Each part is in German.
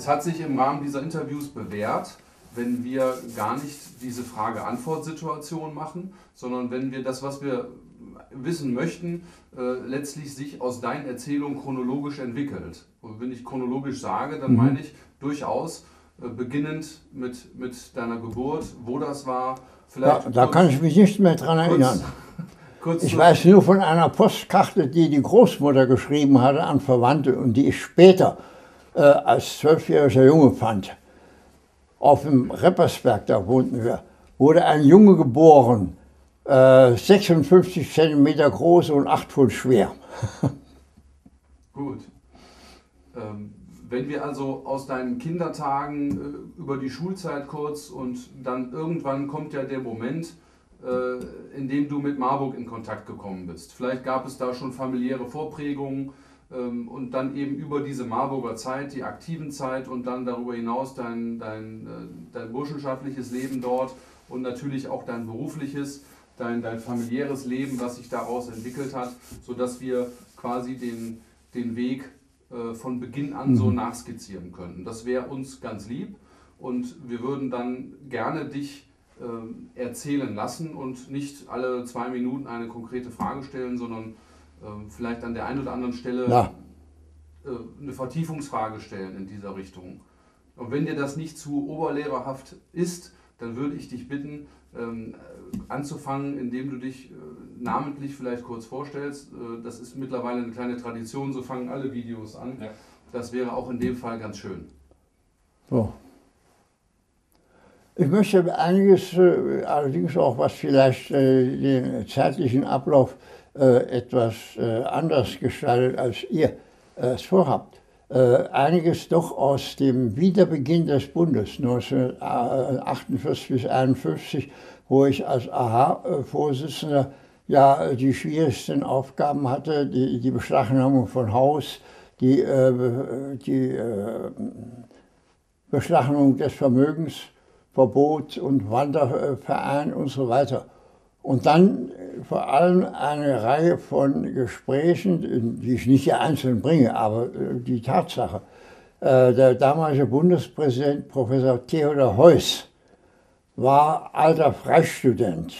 hat sich im Rahmen dieser Interviews bewährt, wenn wir gar nicht diese Frage-Antwort-Situation machen, sondern wenn wir das, was wir wissen möchten, letztlich sich aus deinen Erzählungen chronologisch entwickelt. Und wenn ich chronologisch sage, dann meine ich durchaus beginnend mit deiner Geburt, wo das war. Vielleicht da kann ich mich nicht mehr dran erinnern. Ich weiß nur von einer Postkarte, die die Großmutter geschrieben hatte an Verwandte und die ich später als 12-jähriger Junge fand. Auf dem Reppersberg, da wohnten wir, wurde ein Junge geboren, 56 Zentimeter groß und 8 Pfund schwer. Gut. Wenn wir also aus deinen Kindertagen über die Schulzeit kurz und dann irgendwann kommt ja der Moment, in dem du mit Marburg in Kontakt gekommen bist. Vielleicht gab es da schon familiäre Vorprägungen und dann eben über diese Marburger Zeit, die aktiven Zeit und dann darüber hinaus dein burschenschaftliches Leben dort und natürlich auch dein berufliches, dein familiäres Leben, was sich daraus entwickelt hat, sodass wir quasi den Weg von Beginn an so nachskizzieren könnten. Das wäre uns ganz lieb und wir würden dann gerne dich erzählen lassen und nicht alle 2 Minuten eine konkrete Frage stellen, sondern vielleicht an der einen oder anderen Stelle eine Vertiefungsfrage stellen in dieser Richtung. Und wenn dir das nicht zu oberlehrerhaft ist, dann würde ich dich bitten, anzufangen, indem du dich namentlich vielleicht kurz vorstellst. Das ist mittlerweile eine kleine Tradition, so fangen alle Videos an. Ja. Das wäre auch in dem Fall ganz schön. So. Ich möchte einiges, allerdings auch was vielleicht den zeitlichen Ablauf etwas anders gestaltet, als ihr es vorhabt. Einiges doch aus dem Wiederbeginn des Bundes 1948 bis 1951, wo ich als AHA-Vorsitzender ja die schwierigsten Aufgaben hatte, die Beschlagnahmung von Haus, die Beschlagnahmung des Vermögens, Verbot und Wanderverein und so weiter. Und dann vor allem eine Reihe von Gesprächen, die ich nicht hier einzeln bringe, aber die Tatsache. Der damalige Bundespräsident Professor Theodor Heuss war alter Freistudent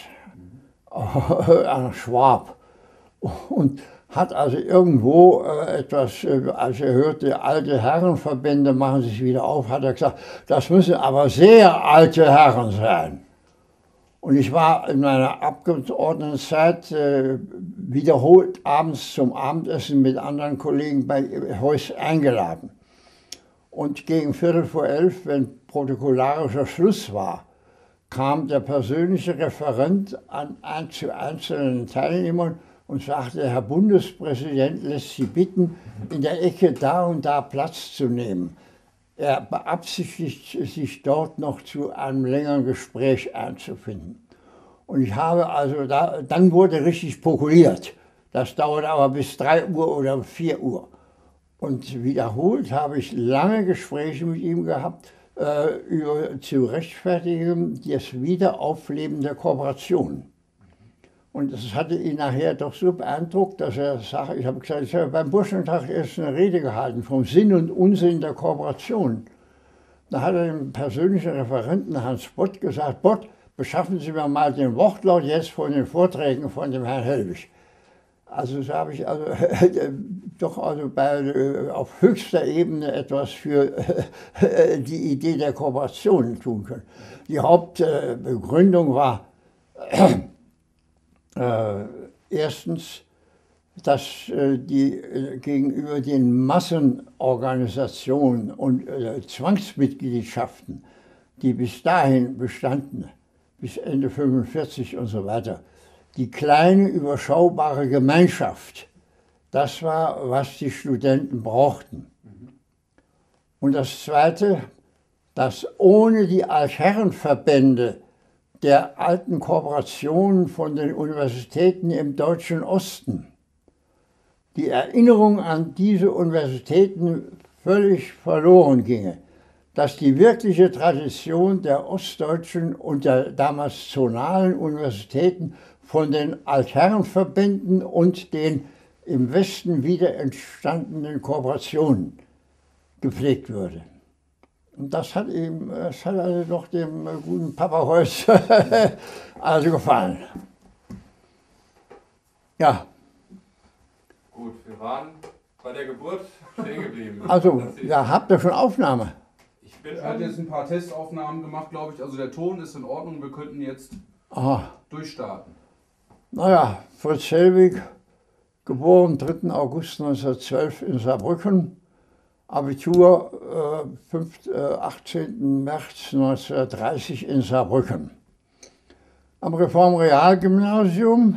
an Schwab und hat also irgendwo etwas, als er hörte, alte Herrenverbände machen sich wieder auf, hat er gesagt, das müssen aber sehr alte Herren sein. Und ich war in meiner Abgeordnetenzeit wiederholt abends zum Abendessen mit anderen Kollegen bei Heuss eingeladen. Und gegen 11:15, wenn protokollarischer Schluss war, kam der persönliche Referent zu einzelnen Teilnehmern und sagte, Herr Bundespräsident lässt Sie bitten, in der Ecke da und da Platz zu nehmen. Er beabsichtigt, sich dort noch zu einem längeren Gespräch einzufinden. Und ich habe also dann wurde richtig pokuliert. Das dauerte aber bis 3 Uhr oder 4 Uhr. Und wiederholt habe ich lange Gespräche mit ihm gehabt, zu rechtfertigen das Wiederaufleben der Kooperation. Und das hatte ihn nachher doch so beeindruckt, dass er sagte, ich habe gesagt, ich habe beim Burschentag erst eine Rede gehalten vom Sinn und Unsinn der Kooperation. Da hat er dem persönlichen Referenten Hans Bott gesagt, Bott, beschaffen Sie mir mal den Wortlaut jetzt von den Vorträgen von dem Herrn Helwig. Also so habe ich doch auf höchster Ebene etwas für die Idee der Kooperation tun können. Die Hauptbegründung war erstens, dass gegenüber den Massenorganisationen und Zwangsmitgliedschaften, die bis dahin bestanden, bis Ende 1945 und so weiter, die kleine, überschaubare Gemeinschaft, das war, was die Studenten brauchten. Und das Zweite, dass ohne die Altherrenverbände der alten Kooperationen von den Universitäten im Deutschen Osten die Erinnerung an diese Universitäten völlig verloren ginge, dass die wirkliche Tradition der ostdeutschen und der damals zonalen Universitäten von den Altherrenverbänden und den im Westen wieder entstandenen Kooperationen gepflegt würde. Und das hat also doch dem guten Papa Holz also gefallen. Ja. Gut, wir waren bei der Geburt stehen geblieben. Also, ja, habt ihr schon Aufnahme? Ich hatte jetzt ein paar Testaufnahmen gemacht, glaube ich. Also der Ton ist in Ordnung, wir könnten jetzt durchstarten. Naja, Fritz Hellwig, geboren 3. August 1912 in Saarbrücken, Abitur 18. März 1930 in Saarbrücken. Am Reformrealgymnasium,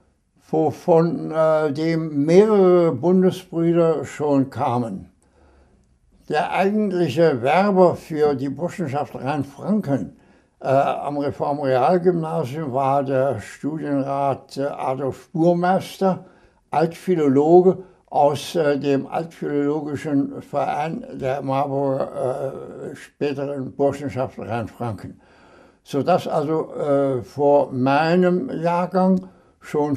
wovon dem mehrere Bundesbrüder schon kamen. Der eigentliche Werber für die Burschenschaft Rheinfranken am Reformrealgymnasium war der Studienrat Adolf Burmeister, Altphilologe aus dem Altphilologischen Verein der Marburger späteren Burschenschaft Rheinfranken. Sodass also vor meinem Jahrgang schon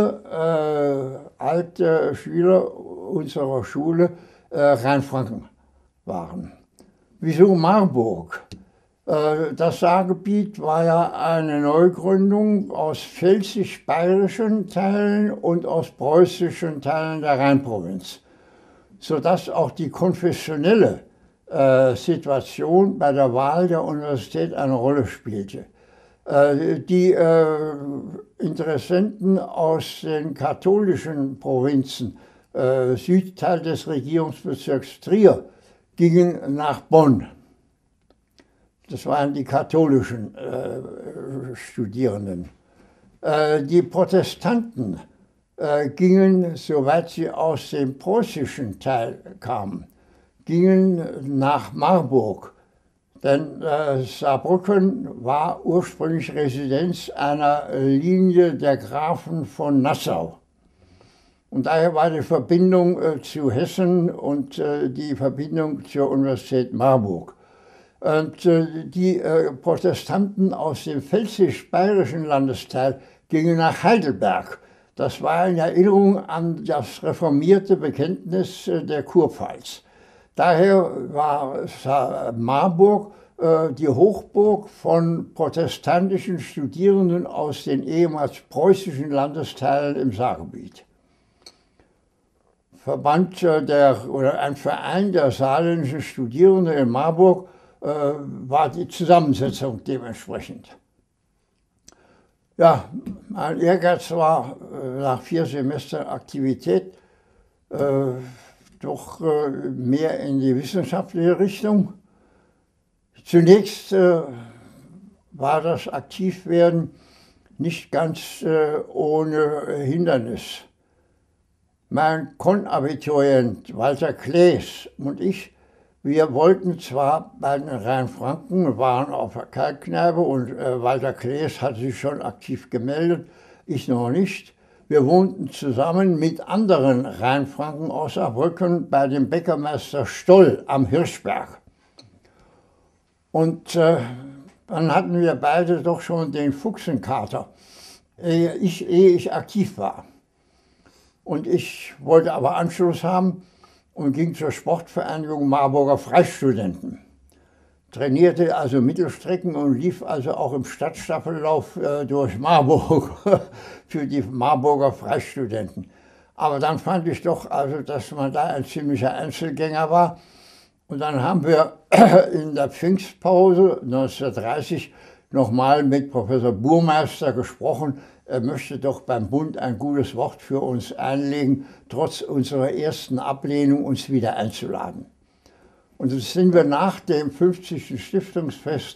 4 alte Schüler unserer Schule Rheinfranken waren. Wieso Marburg? Das Saargebiet war ja eine Neugründung aus pfälzisch-bayerischen Teilen und aus preußischen Teilen der Rheinprovinz, sodass auch die konfessionelle Situation bei der Wahl der Universität eine Rolle spielte. Die Interessenten aus den katholischen Provinzen, Südteil des Regierungsbezirks Trier, gingen nach Bonn. Das waren die katholischen Studierenden. Die Protestanten gingen, soweit sie aus dem preußischen Teil kamen, gingen nach Marburg. Denn Saarbrücken war ursprünglich Residenz einer Linie der Grafen von Nassau. Und daher war die Verbindung zu Hessen und die Verbindung zur Universität Marburg. Und die Protestanten aus dem pfälzisch-bayerischen Landesteil gingen nach Heidelberg. Das war in Erinnerung an das reformierte Bekenntnis der Kurpfalz. Daher war Marburg die Hochburg von protestantischen Studierenden aus den ehemals preußischen Landesteilen im Saargebiet. Ein Verein der saarländischen Studierenden in Marburg war die Zusammensetzung dementsprechend. Ja, mein Ehrgeiz war nach 4 Semestern Aktivität doch mehr in die wissenschaftliche Richtung. Zunächst war das Aktivwerden nicht ganz ohne Hindernis. Mein Konabiturient Walter Klees und ich, wir wollten zwar bei den Rheinfranken, waren auf der Kalkkneipe und Walter Klees hatte sich schon aktiv gemeldet, ich noch nicht. Wir wohnten zusammen mit anderen Rheinfranken aus Saarbrücken bei dem Bäckermeister Stoll am Hirschberg. Und dann hatten wir beide doch schon den Fuchsenkater, ehe ich aktiv war. Und ich wollte aber Anschluss haben und ging zur Sportvereinigung Marburger Freistudenten. Trainierte also Mittelstrecken und lief also auch im Stadtstaffellauf durch Marburg für die Marburger Freistudenten. Aber dann fand ich doch, also, dass man da ein ziemlicher Einzelgänger war. Und dann haben wir in der Pfingstpause 1930 nochmal mit Professor Burmeister gesprochen. Er möchte doch beim Bund ein gutes Wort für uns einlegen, trotz unserer ersten Ablehnung uns wieder einzuladen. Und so sind wir nach dem 50. Stiftungsfest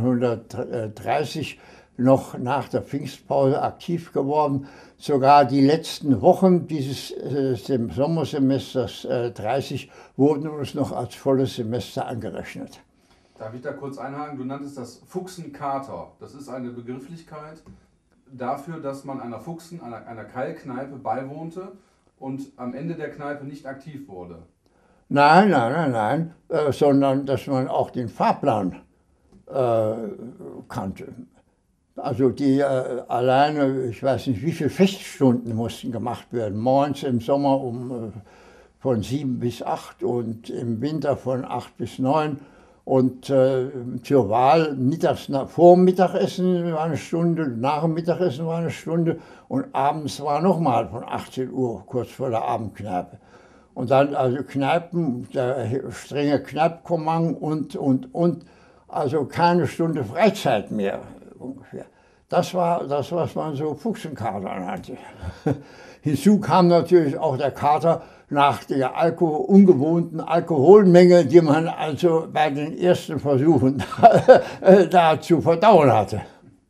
1930 noch nach der Pfingstpause aktiv geworden. Sogar die letzten Wochen dieses Sommersemesters 30 wurden uns noch als volles Semester angerechnet. Darf ich da kurz einhaken? Du nanntest das Fuchsenkater. Das ist eine Begrifflichkeit dafür, dass man einer Kalkkneipe beiwohnte und am Ende der Kneipe nicht aktiv wurde. Nein, sondern dass man auch den Fahrplan kannte. Also die alleine, ich weiß nicht, wie viele Feststunden mussten gemacht werden. Morgens im Sommer von 7 bis 8 und im Winter von 8 bis 9. Und zur Wahl mittags, vor dem Mittagessen war eine Stunde, nach dem Mittagessen war eine Stunde und abends war nochmal von 18 Uhr, kurz vor der Abendkneipe. Und dann also Kneipen, der strenge Kneipkommand und, also keine Stunde Freizeit mehr ungefähr. Das war das, was man so Fuchsenkater nannte. Hinzu kam natürlich auch der Kater nach der ungewohnten Alkoholmenge, die man also bei den ersten Versuchen da zu verdauen hatte.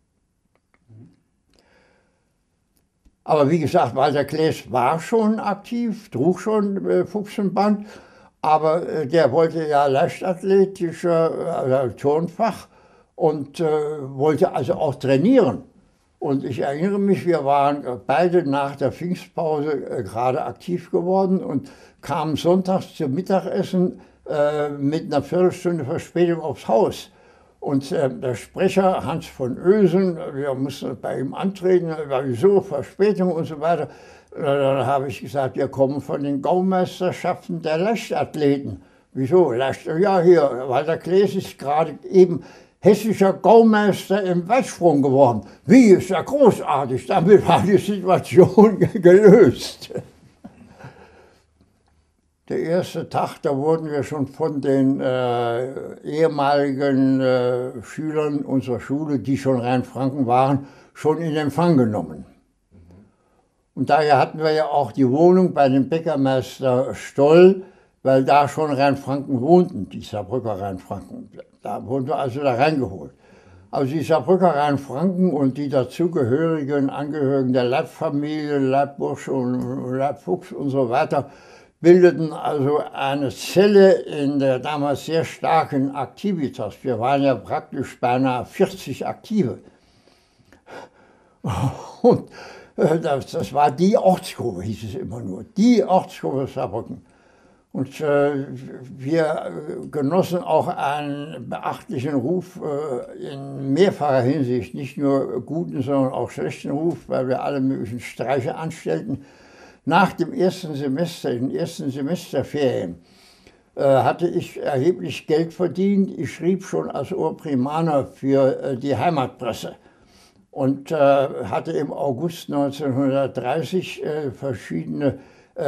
Aber wie gesagt, Walter Klaes war schon aktiv, trug schon Fuchsenband, aber der wollte ja leichtathletischer Turnfach und wollte also auch trainieren. Und ich erinnere mich, wir waren beide nach der Pfingstpause gerade aktiv geworden und kamen sonntags zum Mittagessen mit einer Viertelstunde Verspätung aufs Haus. Und der Sprecher Hans von Oesen, wir mussten bei ihm antreten, wieso Verspätung und so weiter. Dann habe ich gesagt, wir kommen von den Gaumeisterschaften der Leichtathleten. Wieso? Ja, hier, Walter Klaes ist gerade eben hessischer Gaumeister im Weitsprung geworden. Wie, ist ja großartig, damit war die Situation gelöst. Der erste Tag, da wurden wir schon von den ehemaligen Schülern unserer Schule, die schon Rheinfranken waren, schon in Empfang genommen. Und daher hatten wir ja auch die Wohnung bei dem Bäckermeister Stoll, weil da schon Rheinfranken wohnten, die Saarbrücker Rheinfranken. Da wurden wir also da reingeholt. Also die Saarbrücker Rheinfranken und die dazugehörigen Angehörigen der Leibfamilie, Leibbursch und Leibfuchs und so weiter, bildeten also eine Zelle in der damals sehr starken Aktivitas. Wir waren ja praktisch beinahe 40 Aktive. Und das war die Ortsgruppe, hieß es immer nur, die Ortsgruppe Saarbrücken. Und wir genossen auch einen beachtlichen Ruf in mehrfacher Hinsicht, nicht nur guten, sondern auch schlechten Ruf, weil wir alle möglichen Streiche anstellten. Nach dem ersten Semester, in den ersten Semesterferien, hatte ich erheblich Geld verdient. Ich schrieb schon als Urprimaner für die Heimatpresse und hatte im August 1930 verschiedene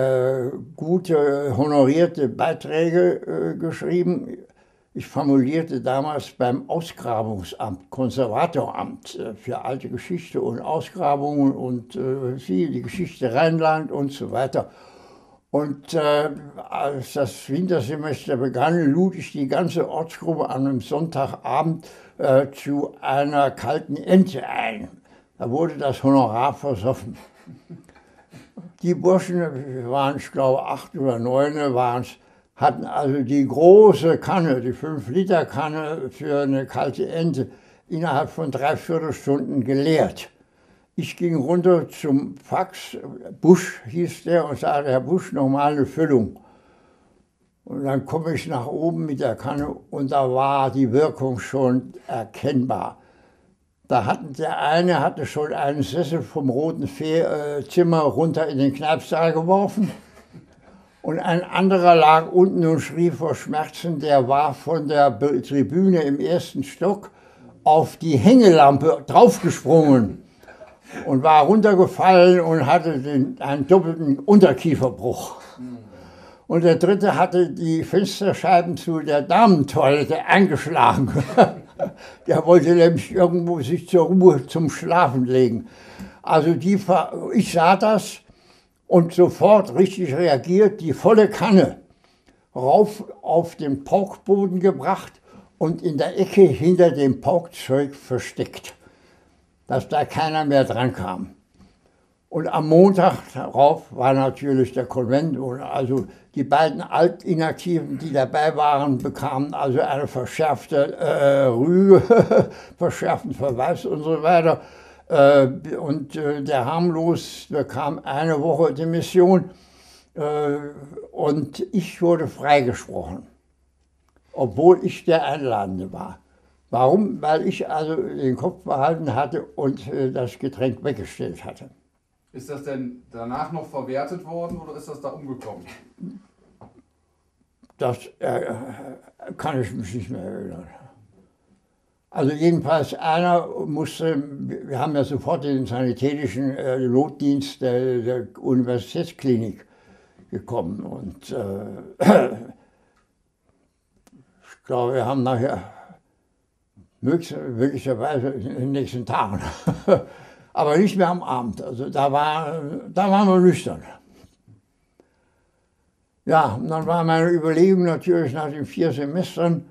gute, honorierte Beiträge geschrieben. Ich formulierte damals beim Ausgrabungsamt, Konservatoramt für alte Geschichte und Ausgrabungen und die Geschichte Rheinland und so weiter. Und als das Wintersemester begann, lud ich die ganze Ortsgruppe an einem Sonntagabend zu einer kalten Ente ein. Da wurde das Honorar versoffen. Die Burschen, waren ich glaube 8 oder 9 waren es, hatten also die große Kanne, die 5-Liter-Kanne für eine kalte Ente innerhalb von 3/4 Stunden geleert. Ich ging runter zum Fax, Busch hieß der, und sagte, Herr Busch, nochmal eine Füllung. Und dann komme ich nach oben mit der Kanne und da war die Wirkung schon erkennbar. Der eine hatte schon einen Sessel vom Roten Zimmer runter in den Kneipsaal geworfen und ein anderer lag unten und schrie vor Schmerzen, der war von der Tribüne im 1. Stock auf die Hängelampe draufgesprungen und war runtergefallen und hatte einen doppelten Unterkieferbruch. Und der dritte hatte die Fensterscheiben zu der Damentoilette eingeschlagen. Der wollte nämlich irgendwo sich zur Ruhe zum Schlafen legen. Also ich sah das und sofort richtig reagiert, die volle Kanne rauf auf den Paukboden gebracht und in der Ecke hinter dem Paukzeug versteckt, dass da keiner mehr dran kam. Und am Montag darauf war natürlich der Konvent, und also die beiden Altinaktiven, die dabei waren, bekamen also eine verschärfte Rüge, verschärften Verweis und so weiter. Und der Harmlos bekam eine Woche Demission und ich wurde freigesprochen, obwohl ich der Einladende war. Warum? Weil ich also den Kopf behalten hatte und das Getränk weggestellt hatte. Ist das denn danach noch verwertet worden oder ist das da umgekommen? Das kann ich mich nicht mehr erinnern. Also jedenfalls einer musste, wir haben ja sofort den sanitätischen Notdienst der Universitätsklinik gekommen und ich glaube, wir haben nachher möglicherweise in den nächsten Tagen, aber nicht mehr am Abend, also da waren wir nüchtern. Ja, und dann war meine Überlegung natürlich nach den 4 Semestern,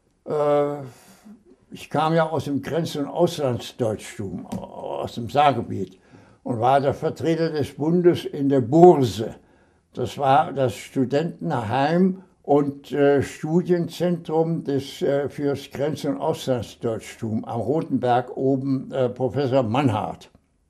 ich kam ja aus dem Grenz- und Auslandsdeutschtum, aus dem Saargebiet und war der Vertreter des Bundes in der Burse. Das war das Studentenheim und Studienzentrum fürs Grenz- und Auslandsdeutschtum am Roten Berg oben, Professor Mannhardt.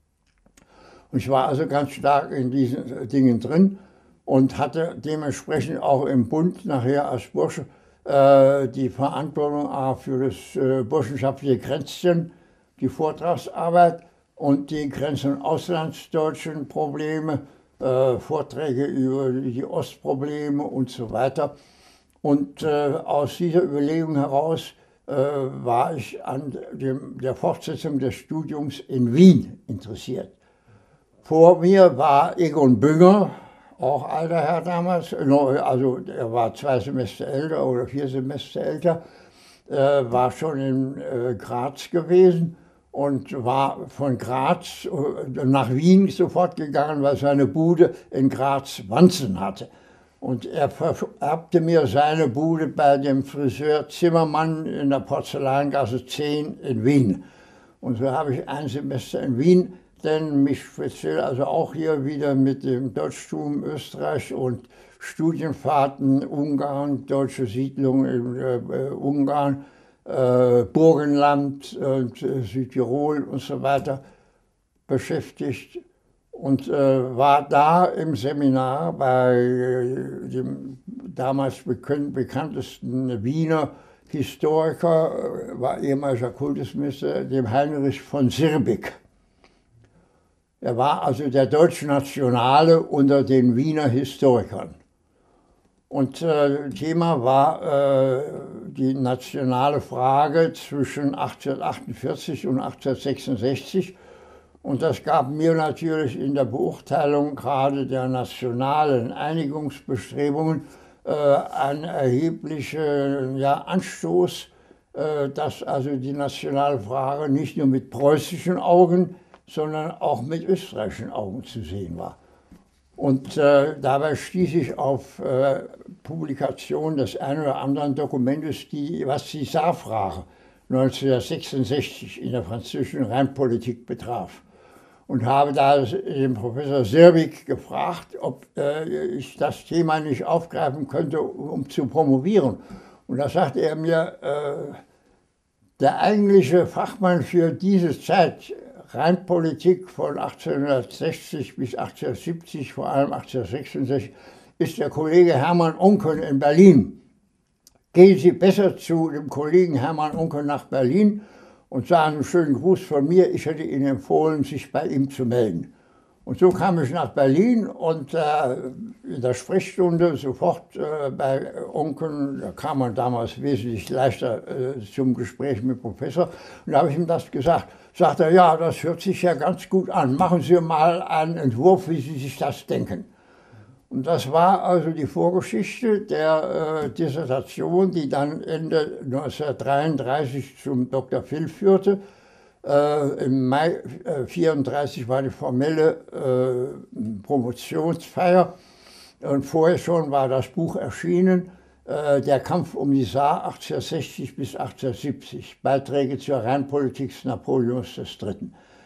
Und ich war also ganz stark in diesen Dingen drin und hatte dementsprechend auch im Bund nachher als Bursche die Verantwortung für das burschenschaftliche Kränzchen, die Vortragsarbeit und die Grenz- und Auslandsdeutschen Probleme, Vorträge über die Ostprobleme und so weiter. Und aus dieser Überlegung heraus war ich an der Fortsetzung des Studiums in Wien interessiert. Vor mir war Egon Bünger, auch alter Herr damals, also er war 2 Semester älter oder 4 Semester älter, war schon in Graz gewesen und war von Graz nach Wien sofort gegangen, weil seine Bude in Graz-Wanzen hatte. Und er vererbte mir seine Bude bei dem Friseur Zimmermann in der Porzellangasse 10 in Wien. Und so habe ich 1 Semester in Wien, denn mich speziell also auch hier wieder mit dem Deutschtum Österreich und Studienfahrten Ungarn, deutsche Siedlung in Ungarn, Burgenland und Südtirol und so weiter beschäftigt und war da im Seminar bei dem damals bekanntesten Wiener Historiker, war ehemaliger Kultusminister, dem Heinrich von Sirbig. Er war also der Deutschnationale unter den Wiener Historikern. Und Thema war die nationale Frage zwischen 1848 und 1866. Und das gab mir natürlich in der Beurteilung gerade der nationalen Einigungsbestrebungen einen erheblichen Anstoß, dass also die nationale Frage nicht nur mit preußischen Augen, sondern auch mit österreichischen Augen zu sehen war. Und dabei stieß ich auf Publikation des einen oder anderen Dokumentes, was die Saarfrage 1966 in der französischen Rheinpolitik betraf. Und habe da den Professor Sirbig gefragt, ob ich das Thema nicht aufgreifen könnte, um zu promovieren. Und da sagte er mir, der eigentliche Fachmann für diese Zeit, Rheinpolitik von 1860 bis 1870, vor allem 1866, ist der Kollege Hermann Oncken in Berlin. Gehen Sie besser zu dem Kollegen Hermann Oncken nach Berlin und sagen einen schönen Gruß von mir. Ich hätte Ihnen empfohlen, sich bei ihm zu melden. Und so kam ich nach Berlin und in der Sprechstunde sofort bei Oncken, da kam man damals wesentlich leichter zum Gespräch mit Professor. Und da habe ich ihm das gesagt. Sagt er, ja, das hört sich ja ganz gut an. Machen Sie mal einen Entwurf, wie Sie sich das denken. Und das war also die Vorgeschichte der Dissertation, die dann Ende 1933 zum Dr. Phil führte. Im Mai 1934 war die formelle Promotionsfeier und vorher schon war das Buch erschienen, Der Kampf um die Saar 1860 bis 1870, Beiträge zur Rheinpolitik Napoleons III.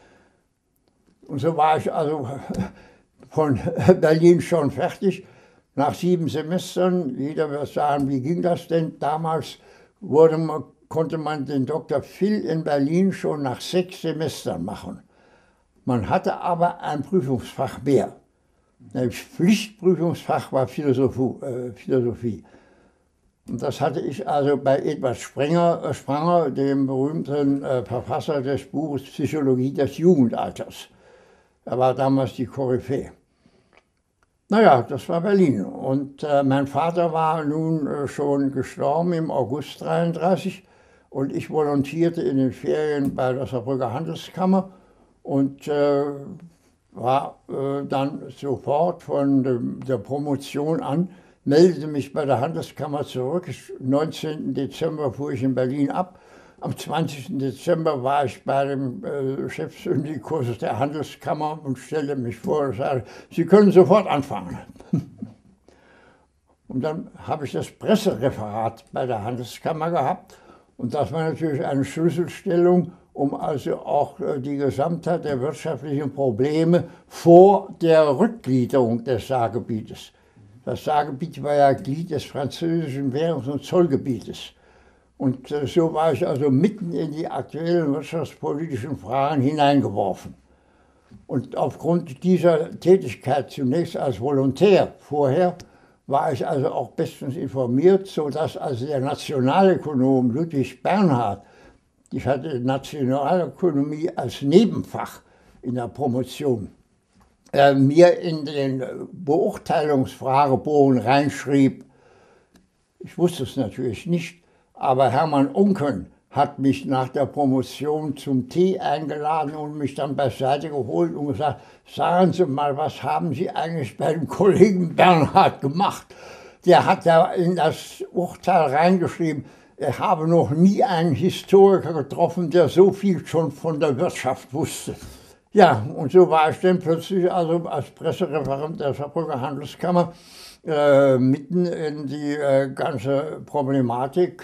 Und so war ich also von Berlin schon fertig. Nach 7 Semestern, jeder wird sagen, wie ging das denn? Damals konnte man den Dr. Phil in Berlin schon nach 6 Semestern machen. Man hatte aber ein Prüfungsfach mehr. Das Pflichtprüfungsfach war Philosophie. Und das hatte ich also bei Edward Spranger, dem berühmten Verfasser des Buches Psychologie des Jugendalters. Er war damals die Koryphäe. Naja, das war Berlin. Und mein Vater war nun schon gestorben im August 1933 und ich volontierte in den Ferien bei der Saarbrücker Handelskammer und war dann sofort von der Promotion an, meldete mich bei der Handelskammer zurück. Am 19. Dezember fuhr ich in Berlin ab. Am 20. Dezember war ich bei dem Chefsyndikus der Handelskammer und stellte mich vor und sagte, Sie können sofort anfangen. Und dann habe ich das Pressereferat bei der Handelskammer gehabt. Und das war natürlich eine Schlüsselstellung, um also auch die Gesamtheit der wirtschaftlichen Probleme vor der Rückgliederung des Saargebietes. Das Saargebiet war ja Glied des französischen Währungs- und Zollgebietes. Und so war ich also mitten in die aktuellen wirtschaftspolitischen Fragen hineingeworfen. Und aufgrund dieser Tätigkeit, zunächst als Volontär, vorher, war ich also auch bestens informiert, sodass also der Nationalökonom Ludwig Bernhard, ich hatte Nationalökonomie als Nebenfach in der Promotion, mir in den Beurteilungsfragebogen reinschrieb, ich wusste es natürlich nicht, aber Hermann Unken hat mich nach der Promotion zum Tee eingeladen und mich dann beiseite geholt und gesagt, sagen Sie mal, was haben Sie eigentlich bei dem Kollegen Bernhard gemacht? Der hat da in das Urteil reingeschrieben, er habe noch nie einen Historiker getroffen, der so viel schon von der Wirtschaft wusste. Ja, und so war ich dann plötzlich also als Pressereferent der Saarbrücker Handelskammer mitten in die ganze Problematik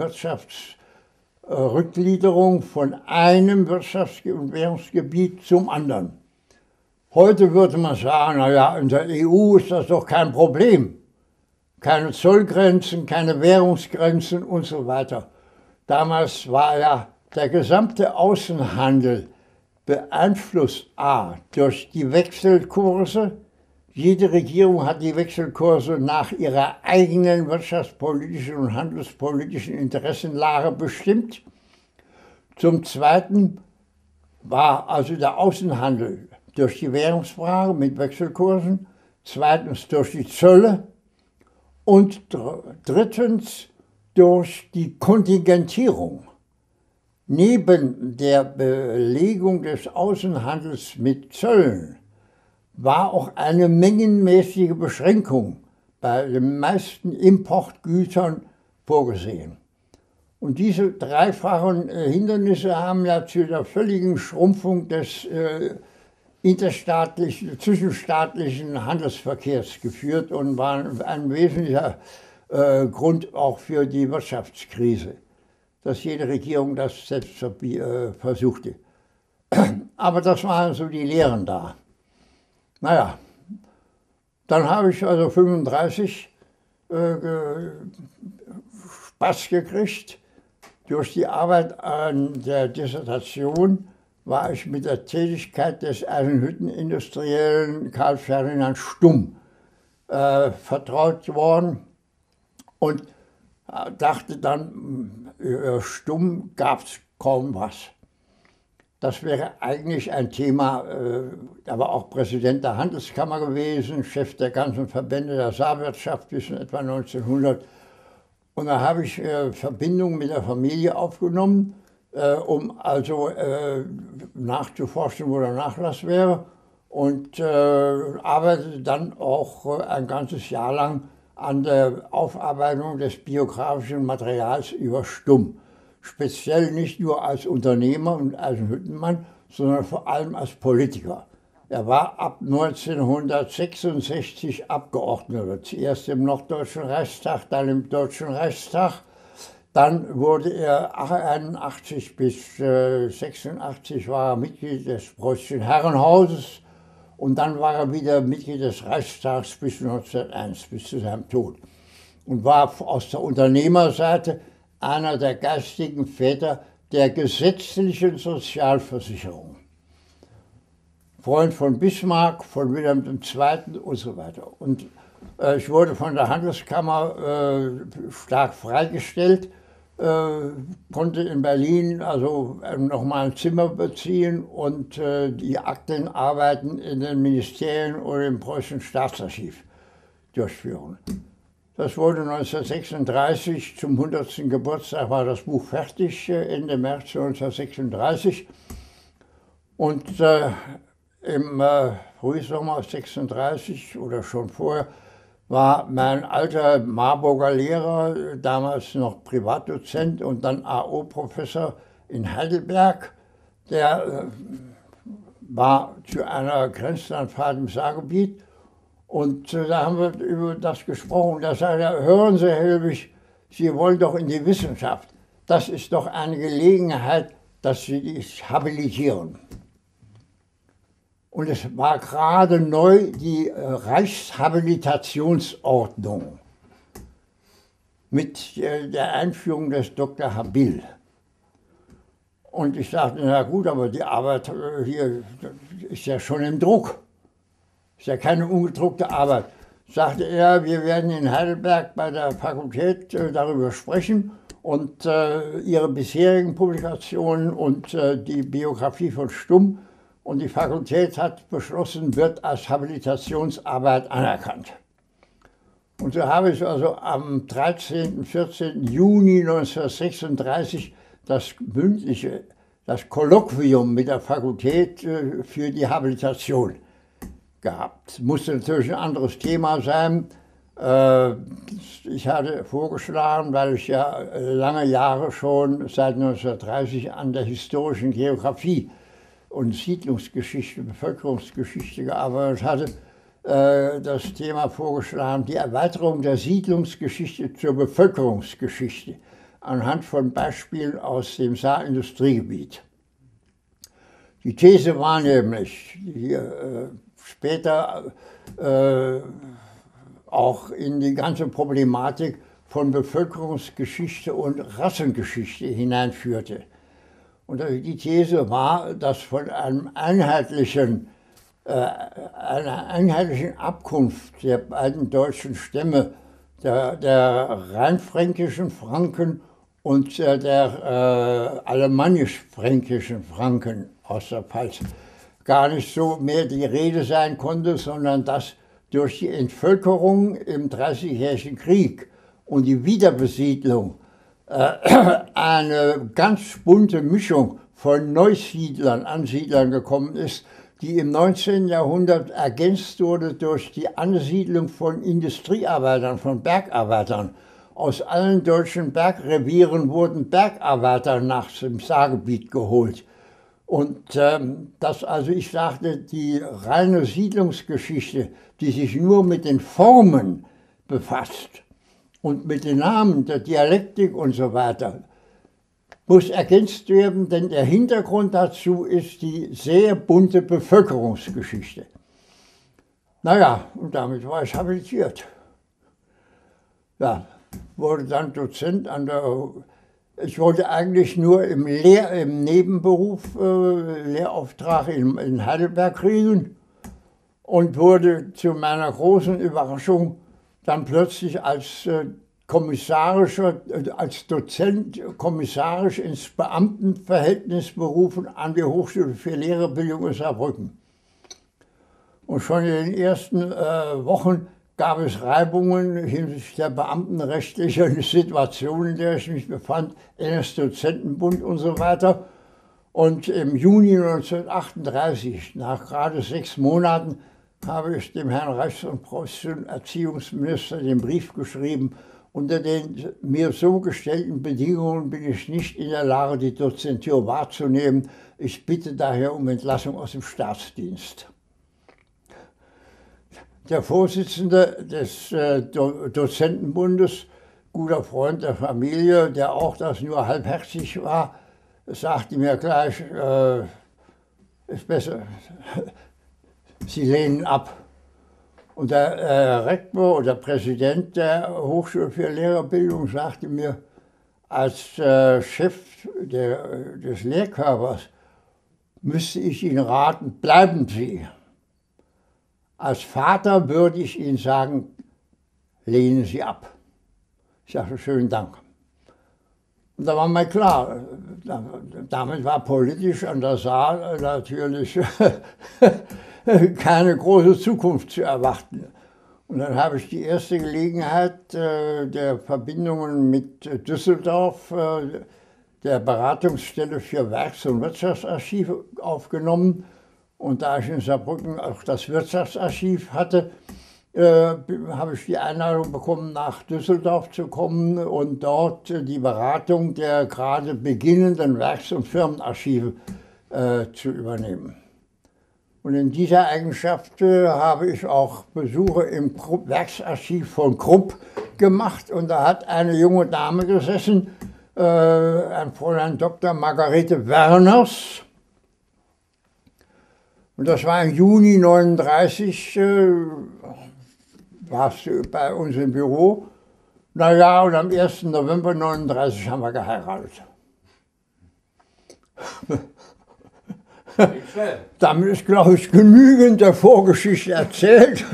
Wirtschaftsrückgliederung von einem Wirtschafts- und Währungsgebiet zum anderen. Heute würde man sagen, naja, in der EU ist das doch kein Problem. Keine Zollgrenzen, keine Währungsgrenzen und so weiter. Damals war ja der gesamte Außenhandel beeinflusst durch die Wechselkurse. Jede Regierung hat die Wechselkurse nach ihrer eigenen wirtschaftspolitischen und handelspolitischen Interessenlage bestimmt. Zum Zweiten war also der Außenhandel durch die Währungsfrage mit Wechselkursen, zweitens durch die Zölle und drittens durch die Kontingentierung. Neben der Belegung des Außenhandels mit Zöllen war auch eine mengenmäßige Beschränkung bei den meisten Importgütern vorgesehen. Und diese dreifachen Hindernisse haben ja zu der völligen Schrumpfung des zwischenstaatlichen Handelsverkehrs geführt und waren ein wesentlicher Grund auch für die Wirtschaftskrise, dass jede Regierung das selbst versuchte. Aber das waren so die Lehren da. Naja, dann habe ich also 1935 Spaß gekriegt. Durch die Arbeit an der Dissertation war ich mit der Tätigkeit des Eisenhüttenindustriellen Karl Ferdinand Stumm vertraut worden und dachte dann, Stumm gab es kaum was. Das wäre eigentlich ein Thema, er war auch Präsident der Handelskammer gewesen, Chef der ganzen Verbände der Saarwirtschaft bis etwa 1900. Und da habe ich Verbindungen mit der Familie aufgenommen, um also nachzuforschen, wo der Nachlass wäre. Und arbeitete dann auch ein ganzes Jahr lang an der Aufarbeitung des biografischen Materials über Stumm. Speziell nicht nur als Unternehmer und Eisenhüttenmann, sondern vor allem als Politiker. Er war ab 1966 Abgeordneter, zuerst im Norddeutschen Reichstag, dann im Deutschen Reichstag. Dann wurde er 81 bis 86 war er Mitglied des Preußischen Herrenhauses und dann war er wieder Mitglied des Reichstags bis 1901, bis zu seinem Tod. Und war aus der Unternehmerseite einer der geistigen Väter der gesetzlichen Sozialversicherung. Freund von Bismarck, von Wilhelm II. Und so weiter. Und ich wurde von der Handelskammer stark freigestellt, konnte in Berlin also nochmal ein Zimmer beziehen und die Aktenarbeiten in den Ministerien oder im Preußischen Staatsarchiv durchführen. Das wurde 1936, zum 100. Geburtstag war das Buch fertig, Ende März 1936. Und im Frühsommer 36 oder schon vorher war mein alter Marburger Lehrer, damals noch Privatdozent und dann AO-Professor in Heidelberg, der war zu einer Grenzlandfahrt im Saargebiet und da haben wir über das gesprochen. Da sagte er, hören Sie, Herr Helwig, Sie wollen doch in die Wissenschaft. Das ist doch eine Gelegenheit, dass Sie sich habilitieren. Und es war gerade neu die Reichshabilitationsordnung mit der Einführung des Dr. Habil. Und ich sagte, na gut, aber die Arbeit hier ist ja schon im Druck. Ist ja keine ungedruckte Arbeit. Sagte er, wir werden in Heidelberg bei der Fakultät darüber sprechen und Ihre bisherigen Publikationen und die Biografie von Stumm. Und die Fakultät hat beschlossen, wird als Habilitationsarbeit anerkannt. Und so habe ich also am 13. 14. Juni 1936 das mündliche, das Kolloquium mit der Fakultät für die Habilitation gehabt. Musste natürlich ein anderes Thema sein. Ich hatte vorgeschlagen, weil ich ja lange Jahre schon seit 1930 an der historischen Geografie und Siedlungsgeschichte, Bevölkerungsgeschichte gearbeitet hatte, das Thema vorgeschlagen, die Erweiterung der Siedlungsgeschichte zur Bevölkerungsgeschichte anhand von Beispielen aus dem Saarindustriegebiet. Die These war nämlich, die später auch in die ganze Problematik von Bevölkerungsgeschichte und Rassengeschichte hineinführte. Und die These war, dass von einer einheitlichen Abkunft der beiden deutschen Stämme, der rheinfränkischen Franken und der alemannisch-fränkischen Franken aus der Pfalz, gar nicht so mehr die Rede sein konnte, sondern dass durch die Entvölkerung im Dreißigjährigen Krieg und die Wiederbesiedlung eine ganz bunte Mischung von Neusiedlern, Ansiedlern gekommen ist, die im 19. Jahrhundert ergänzt wurde durch die Ansiedlung von Industriearbeitern, von Bergarbeitern. Aus allen deutschen Bergrevieren wurden Bergarbeiter nach dem Saargebiet geholt. Und also ich sagte, die reine Siedlungsgeschichte, die sich nur mit den Formen befasst, und mit den Namen, der Dialektik und so weiter, muss ergänzt werden, denn der Hintergrund dazu ist die sehr bunte Bevölkerungsgeschichte. Naja, und damit war ich habilitiert. Ja, wurde dann Dozent an der, ich wollte eigentlich nur im Nebenberuf Lehrauftrag in Heidelberg kriegen und wurde zu meiner großen Überraschung dann plötzlich als Dozent kommissarisch ins Beamtenverhältnis berufen an die Hochschule für Lehrerbildung in Saarbrücken. Und schon in den ersten Wochen gab es Reibungen hinsichtlich der beamtenrechtlichen Situation, in der ich mich befand, NS-Dozentenbund und so weiter. Und im Juni 1938, nach gerade 6 Monaten, habe ich dem Herrn Reichs- und preußischen Erziehungsminister den Brief geschrieben, unter den mir so gestellten Bedingungen bin ich nicht in der Lage, die Dozentur wahrzunehmen. Ich bitte daher um Entlassung aus dem Staatsdienst. Der Vorsitzende des Dozentenbundes, guter Freund der Familie, der auch das nur halbherzig war, sagte mir gleich, ist besser, Sie lehnen ab. Und der Rektor oder Präsident der Hochschule für Lehrerbildung sagte mir, als Chef des Lehrkörpers müsste ich Ihnen raten, bleiben Sie. Als Vater würde ich Ihnen sagen, lehnen Sie ab. Ich sagte, schönen Dank. Und da war mir klar, damit war politisch an der Saar natürlich keine große Zukunft zu erwarten. Und dann habe ich die erste Gelegenheit der Verbindungen mit Düsseldorf, der Beratungsstelle für Werks- und Wirtschaftsarchive, aufgenommen. Und da ich in Saarbrücken auch das Wirtschaftsarchiv hatte, habe ich die Einladung bekommen, nach Düsseldorf zu kommen und dort die Beratung der gerade beginnenden Werks- und Firmenarchive zu übernehmen. Und in dieser Eigenschaft habe ich auch Besuche im Werksarchiv von Krupp gemacht. Und da hat eine junge Dame gesessen, ein Fräulein Dr. Margarete Werners. Und das war im Juni 1939, warst du bei uns im Büro. Naja, und am 1. November 1939 haben wir geheiratet. Damit ist, glaube ich, genügend der Vorgeschichte erzählt.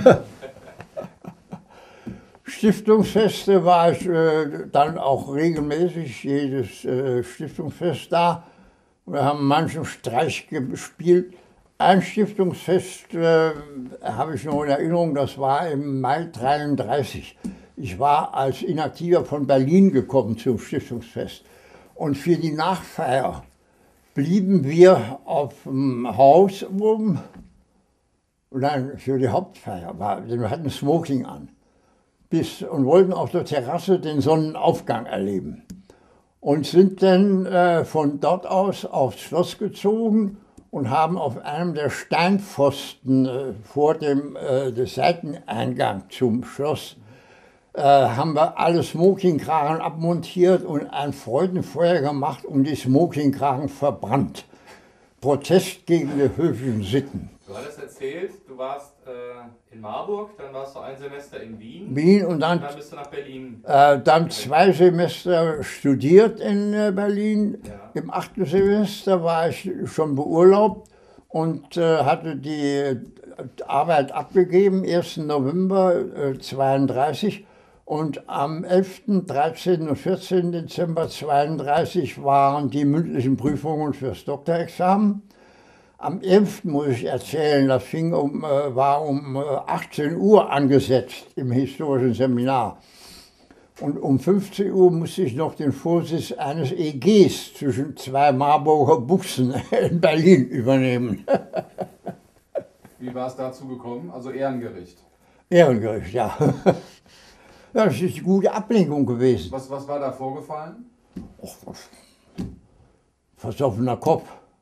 Stiftungsfeste war ich dann auch regelmäßig, jedes Stiftungsfest da. Wir haben manchen Streich gespielt. Ein Stiftungsfest habe ich noch in Erinnerung, das war im Mai 1933. Ich war als Inaktiver von Berlin gekommen zum Stiftungsfest. Und für die Nachfeier blieben wir auf dem Haus oben, und dann für die Hauptfeier, wir hatten Smoking an, und wollten auf der Terrasse den Sonnenaufgang erleben. Und sind dann von dort aus aufs Schloss gezogen und haben auf einem der Steinpfosten vor dem Seiteneingang zum Schloss haben wir alle Smokingkragen abmontiert und ein Freudenfeuer gemacht und die Smokingkragen verbrannt. Protest gegen die höfischen Sitten. Du hattest erzählt, du warst in Marburg, dann warst du ein Semester in Wien und dann bist du nach Berlin. Dann 2 Semester studiert in Berlin. Ja. Im 8. Semester war ich schon beurlaubt und hatte die Arbeit abgegeben, 1. November 1932. Und am 11., 13. und 14. Dezember 1932 waren die mündlichen Prüfungen fürs Doktorexamen. Am 11. muss ich erzählen, das war um 18 Uhr angesetzt im historischen Seminar. Und um 15 Uhr musste ich noch den Vorsitz eines EGs zwischen 2 Marburger Buchsen in Berlin übernehmen. Wie war es dazu gekommen? Also Ehrengericht? Ehrengericht, ja. Ja, das ist eine gute Ablenkung gewesen. Was war da vorgefallen? Och, versoffener Kopf.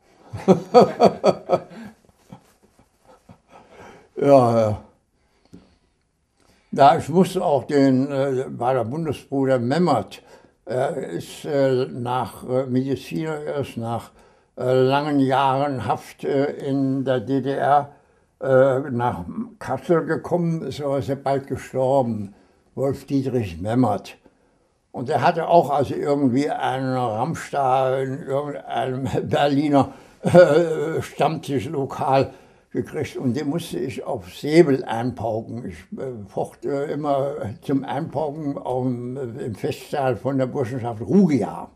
Ja. Ja, ich musste auch war der Bundesbruder Memmert, ist nach Mediziner erst nach langen Jahren Haft in der DDR nach Kassel gekommen, ist aber sehr bald gestorben. Wolf-Dietrich Memmert. Und er hatte auch also irgendwie einen Ramstar in irgendeinem Berliner Stammtischlokal gekriegt und den musste ich auf Säbel einpauken. Ich focht immer zum Einpauken im Festsaal von der Burschenschaft Rugia.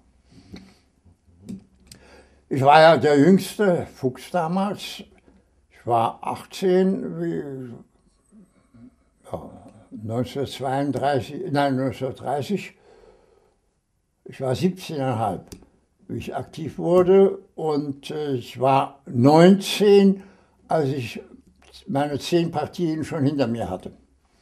Ich war ja der jüngste Fuchs damals. Ich war 18, 1930. Ich war 17,5, wie ich aktiv wurde, und ich war 19, als ich meine 10 Partien schon hinter mir hatte.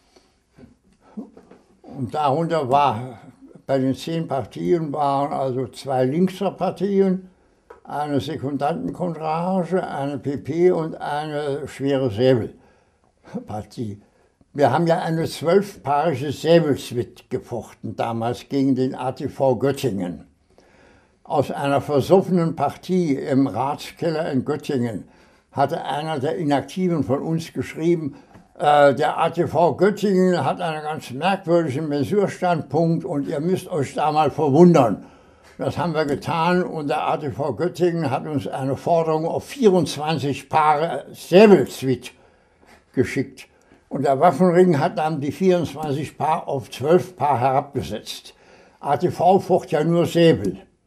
Und darunter bei den 10 Partien waren also 2 Linkser-Partien, eine Sekundantenkontrarage, eine PP und eine schwere Säbelpartie. Wir haben ja eine 12-paarige Säbelzwitt gefochten, damals gegen den ATV Göttingen. Aus einer versoffenen Partie im Ratskeller in Göttingen hatte einer der Inaktiven von uns geschrieben, der ATV Göttingen hat einen ganz merkwürdigen Mesurstandpunkt und ihr müsst euch da mal verwundern. Das haben wir getan und der ATV Göttingen hat uns eine Forderung auf 24 Paare Säbelzwitt geschickt. Und der Waffenring hat dann die 24 Paar auf 12 Paar herabgesetzt. ATV focht ja nur Säbel.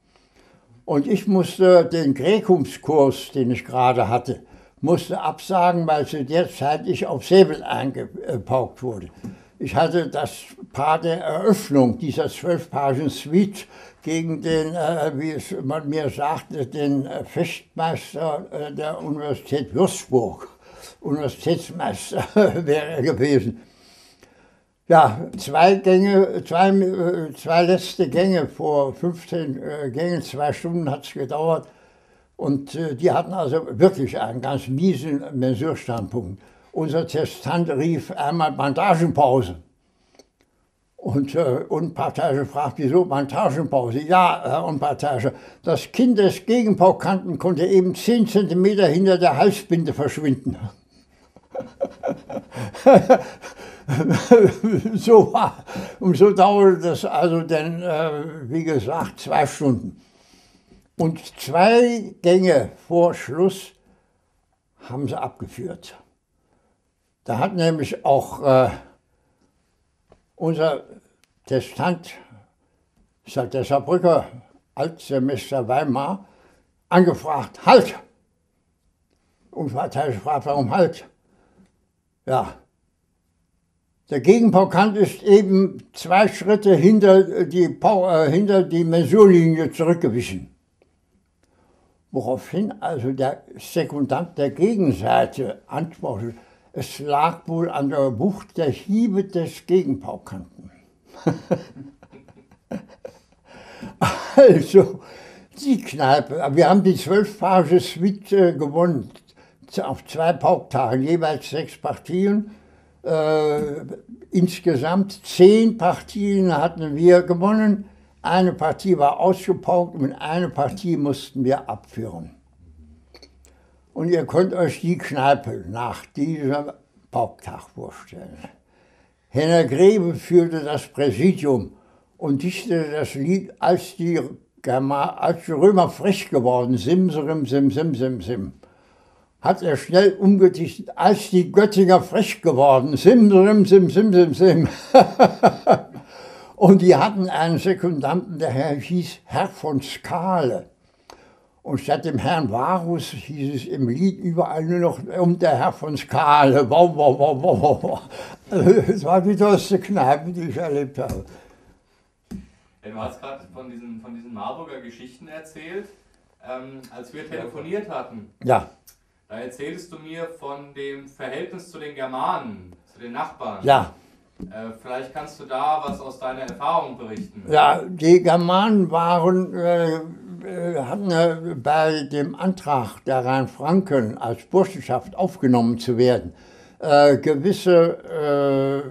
Und ich musste den Gräkumskurs, den ich gerade hatte, musste absagen, weil zu der Zeit ich auf Säbel eingepaukt wurde. Ich hatte das Paar der Eröffnung dieser 12-paarigen Suite gegen den, wie es man mir sagte, den Fechtmeister der Universität Würzburg. Universitätsmeister wäre er gewesen. Ja, zwei letzte Gänge vor 15 Gängen, 2 Stunden hat es gedauert. Und die hatten also wirklich einen ganz miesen Mensurstandpunkt. Unser Testant rief einmal Bandagenpause. Und Unparteiische fragt, wieso Bandagenpause? Ja, Herr Unparteiischer, das Kind des Gegenpaukanten konnte eben 10 Zentimeter hinter der Halsbinde verschwinden. So war, und so dauerte das also dann, wie gesagt, 2 Stunden. Und 2 Gänge vor Schluss haben sie abgeführt. Da hat nämlich auch unser Testant, der Saarbrücker Altsemester Weimar, angefragt, halt! Und Partei fragt, warum halt? Ja, der Gegenpaukant ist eben 2 Schritte hinter die Mensurlinie zurückgewichen. Woraufhin also der Sekundant der Gegenseite antwortet, es lag wohl an der Wucht der Hiebe des Gegenpaukanten. Also, die Kneipe, wir haben die 12-paarige Suite gewonnen, auf 2 Pauktagen, jeweils 6 Partien. Insgesamt 10 Partien hatten wir gewonnen. Eine Partie war ausgepaukt und eine Partie mussten wir abführen. Und ihr könnt euch die Kneipe nach diesem Pauktag vorstellen. Henner Grebe führte das Präsidium und dichtete das Lied, als die Römer frech geworden, Simserim, Sim, Sim, Sim, Sim. Hat er schnell umgedichtet, als die Göttinger frech geworden, Simserim, Sim, Sim, Sim, Sim. Und die hatten einen Sekundanten, der hieß Herr von Skale. Und statt dem Herrn Varus hieß es im Lied überall nur noch der Herr von Skale. Wow, wow, wow, wow, wow. Das war die tollste Kneipe, die ich erlebt habe. Du hast gerade von diesen Marburger Geschichten erzählt, als wir telefoniert hatten. Ja. Da erzählst du mir von dem Verhältnis zu den Germanen, zu den Nachbarn. Ja. Vielleicht kannst du da was aus deiner Erfahrung berichten. Ja, die Germanen hatten bei dem Antrag der Rhein-Franken als Burschenschaft aufgenommen zu werden, gewisse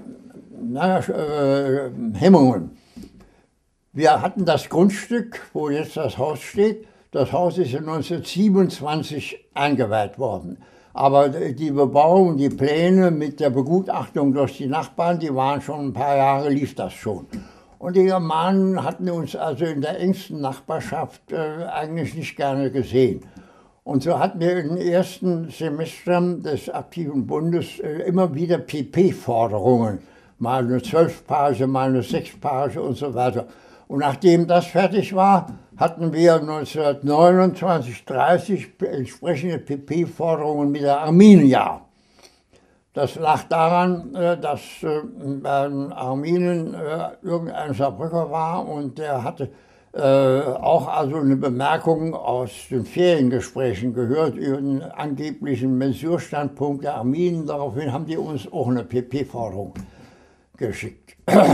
Hemmungen. Wir hatten das Grundstück, wo jetzt das Haus steht. Das Haus ist in 1927 eingeweiht worden. Aber die Bebauung, die Pläne mit der Begutachtung durch die Nachbarn, die waren schon ein paar Jahre, lief das schon. Und die Germanen hatten uns also in der engsten Nachbarschaft eigentlich nicht gerne gesehen. Und so hatten wir in den ersten Semestern des aktiven Bundes immer wieder PP-Forderungen. Mal eine 12-paarige, mal eine 6-paarige und so weiter. Und nachdem das fertig war, hatten wir 1929, 30 entsprechende PP-Forderungen mit der Arminia. Das lag daran, dass bei den Arminen irgendein Saarbrücker war und der hatte auch also eine Bemerkung aus den Feriengesprächen gehört über den angeblichen Mensurstandpunkt der Arminen. Daraufhin haben die uns auch eine PP-Forderung geschickt.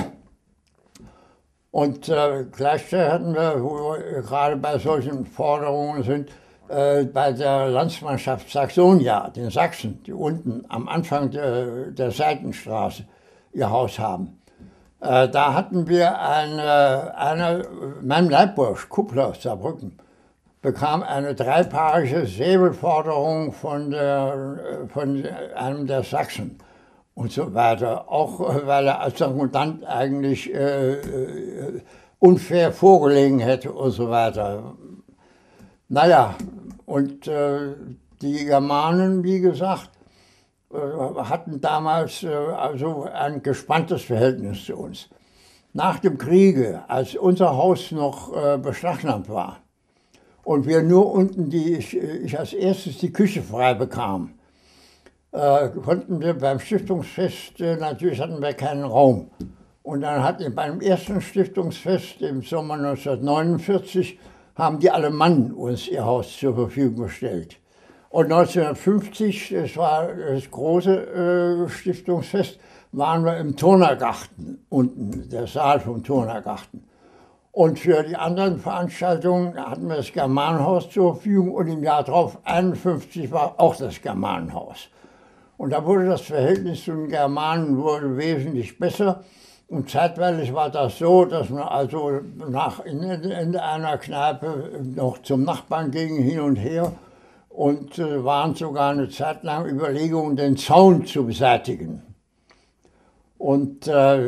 Und gleichzeitig hatten wir, wo wir gerade bei solchen Forderungen sind, bei der Landsmannschaft Saxonia, den Sachsen, die unten am Anfang der Seitenstraße ihr Haus haben. Da hatten wir mein Leibbursch, Kuppler, Saarbrücken, bekam eine 3-paarige Säbelforderung von einem der Sachsen. Und so weiter, auch weil er als Sekundant eigentlich unfair vorgelegen hätte und so weiter. Naja, und die Germanen, wie gesagt, hatten damals also ein gespanntes Verhältnis zu uns. Nach dem Kriege, als unser Haus noch beschlagnahmt war, und wir nur unten, ich als erstes die Küche frei bekam, konnten wir beim Stiftungsfest, natürlich hatten wir keinen Raum. Und dann beim ersten Stiftungsfest im Sommer 1949 haben die Alemannen uns ihr Haus zur Verfügung gestellt. Und 1950, das war das große Stiftungsfest, waren wir im Turnergarten unten, der Saal vom Turnergarten. Und für die anderen Veranstaltungen hatten wir das Germanenhaus zur Verfügung und im Jahr darauf, 1951, war auch das Germanenhaus. Und da wurde das Verhältnis zu den Germanen wesentlich besser. Und zeitweilig war das so, dass man also in einer Kneipe noch zum Nachbarn ging, hin und her. Und waren sogar eine Zeit lang Überlegungen, den Zaun zu beseitigen. Und wir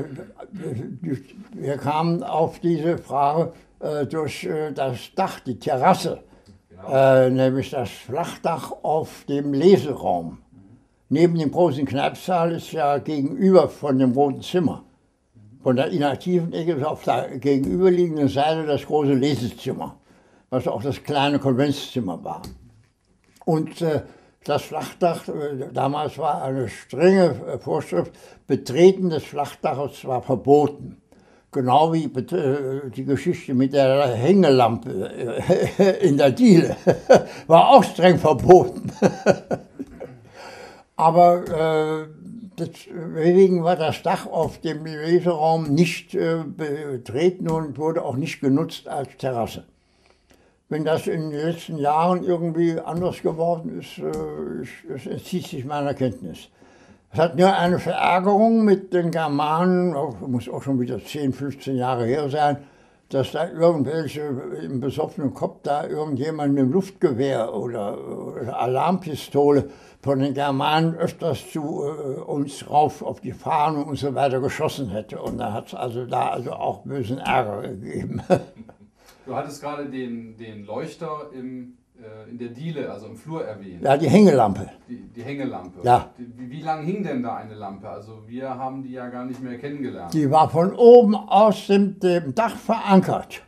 kamen auf diese Frage durch das Dach, die Terrasse, nämlich das Flachdach auf dem Leseraum. Neben dem großen Kneipsaal ist ja gegenüber von dem Roten Zimmer, von der inaktiven Ecke auf der gegenüberliegenden Seite das große Lesezimmer, was auch das kleine Konventszimmer war. Und das Flachdach, damals war eine strenge Vorschrift, Betreten des Flachdaches war verboten. Genau wie die Geschichte mit der Hängelampe in der Diele, war auch streng verboten. Aber deswegen war das Dach auf dem Leseraum nicht betreten und wurde auch nicht genutzt als Terrasse. Wenn das in den letzten Jahren irgendwie anders geworden ist, das entzieht sich meiner Kenntnis. Es hat nur eine Verärgerung mit den Germanen, muss auch schon wieder 10, 15 Jahre her sein, dass da irgendwelche im besoffenen Kopf da irgendjemand mit dem Luftgewehr oder Alarmpistole von den Germanen öfters zu uns rauf auf die Fahnen und so weiter geschossen hätte. Und da hat es also auch bösen Ärger gegeben. Du hattest gerade den Leuchter in der Diele, also im Flur erwähnt. Ja, die Hängelampe. Die Hängelampe. Ja. Wie lange hing denn da eine Lampe? Also wir haben die ja gar nicht mehr kennengelernt. Die war von oben aus dem Dach verankert.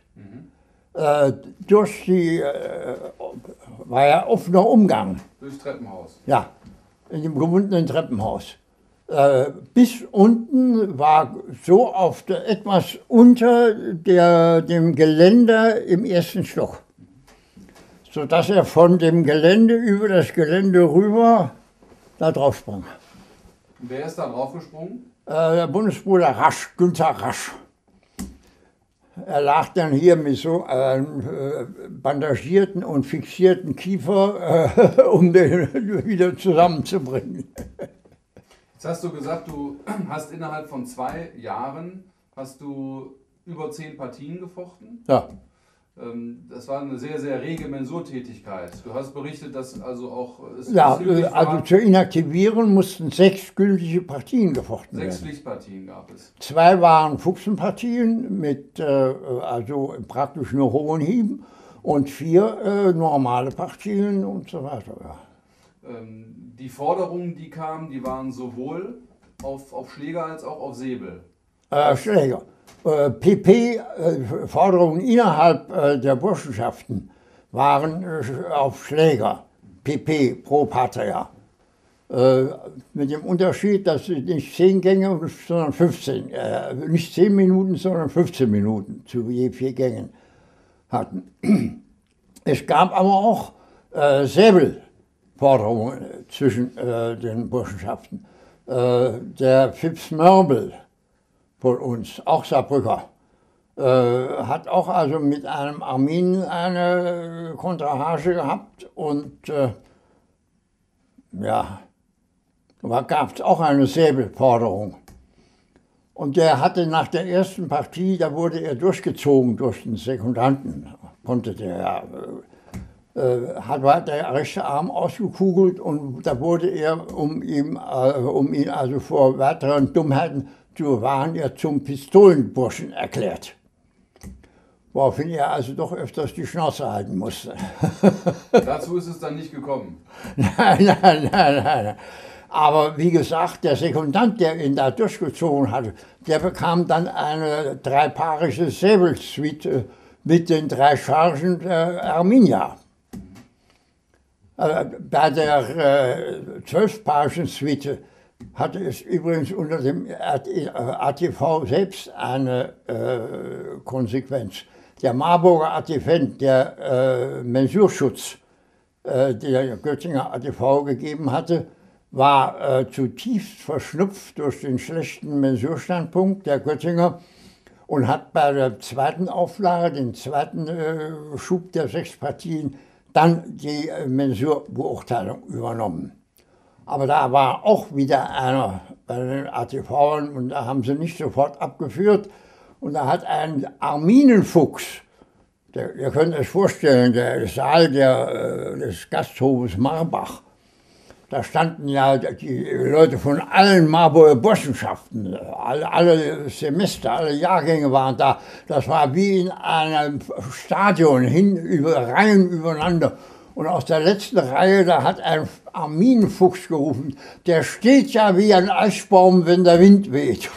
Durch war ja offener Umgang. Durchs Treppenhaus. Ja, in dem gewundenen Treppenhaus. Bis unten war so etwas unter dem Geländer im ersten Stock. Sodass er von dem Gelände über das Gelände rüber da drauf sprang. Wer ist da drauf gesprungen? Der Bundesbruder Rasch, Günther Rasch. Er lag dann hier mit so bandagierten und fixierten Kiefer, um den wieder zusammenzubringen. Jetzt hast du gesagt, du hast innerhalb von 2 Jahren über 10 Partien gefochten. Ja. Das war eine sehr, sehr rege Mensurtätigkeit. Du hast berichtet, dass also auch... also zu inaktivieren mussten 6 gültige Partien gefochten werden. 6 Pflichtpartien gab es. 2 waren Fuchsenpartien mit also praktisch nur hohen Hieben und 4 normale Partien und so weiter. Ja. Die Forderungen, die kamen, die waren sowohl auf Schläger als auch auf Säbel. Schläger. PP-Forderungen innerhalb der Burschenschaften waren auf Schläger, PP pro Patria. Mit dem Unterschied, dass sie nicht 10 Gänge, sondern 15, nicht 10 Minuten, sondern 15 Minuten zu je 4 Gängen hatten. Es gab aber auch Säbelforderungen zwischen den Burschenschaften. Der Fips Mörbel von uns, auch Saarbrücker, hat auch also mit einem Arminen eine Kontrahage gehabt und ja, da gab es auch eine Säbelforderung. Und der hatte nach der ersten Partie, da wurde er durchgezogen durch den Sekundanten, konnte der hat der rechte Arm ausgekugelt und da wurde er, um ihn also vor weiteren Dummheiten zu bewahren, er zum Pistolenburschen erklärt. Woraufhin er also doch öfters die Schnauze halten musste. Dazu ist es dann nicht gekommen? Nein. Aber wie gesagt, der Sekundant, der ihn da durchgezogen hatte, der bekam dann eine dreipaarische Säbelsuite mit den 3 Chargen der Arminia. Bei der 12-Pagen-Suite hatte es übrigens unter dem ATV selbst eine Konsequenz. Der Marburger Advent, der Mensurschutz, der Göttinger ATV gegeben hatte, war zutiefst verschnupft durch den schlechten Mensurstandpunkt der Göttinger und hat bei der zweiten Auflage, den zweiten Schub der 6 Partien, dann die Mensurbeurteilung übernommen. Aber da war auch wieder einer bei den ATVern und da haben sie nicht sofort abgeführt. Und da hat ein Arminenfuchs, ihr könnt euch vorstellen, der Saal des Gasthofes Marbach, da standen ja die Leute von allen Marburger Burschenschaften, alle Semester, alle Jahrgänge waren da. Das war wie in einem Stadion, Reihen übereinander. Und aus der letzten Reihe, da hat ein Arminenfuchs gerufen, der steht ja wie ein Eisbaum, wenn der Wind weht.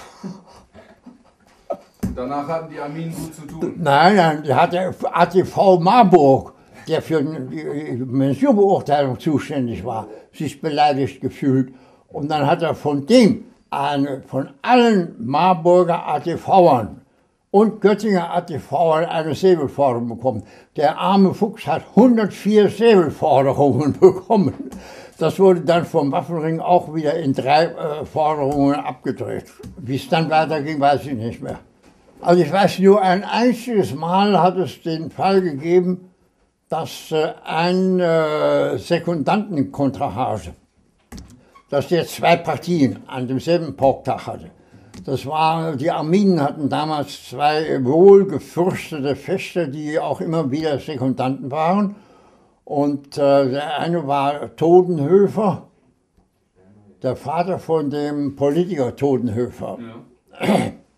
Danach hatten die Arminen gut zu tun. Nein, da hat der ATV Marburg, der für die Mensurbeurteilung zuständig war, sich beleidigt gefühlt. Und dann hat er von allen Marburger ATVern und Göttinger ATVern eine Säbelforderung bekommen. Der arme Fuchs hat 104 Säbelforderungen bekommen. Das wurde dann vom Waffenring auch wieder in 3 Forderungen abgedreht. Wie es dann weiterging, weiß ich nicht mehr. Also ich weiß nur, ein einziges Mal hat es den Fall gegeben, dass ein Sekundantenkontrahage, dass der 2 Partien an demselben Pauktag hatte. Das war, die Arminen hatten damals 2 wohlgefürchtete Fechter, die auch immer wieder Sekundanten waren. Und der eine war Todenhöfer, der Vater von dem Politiker Todenhöfer. Ja.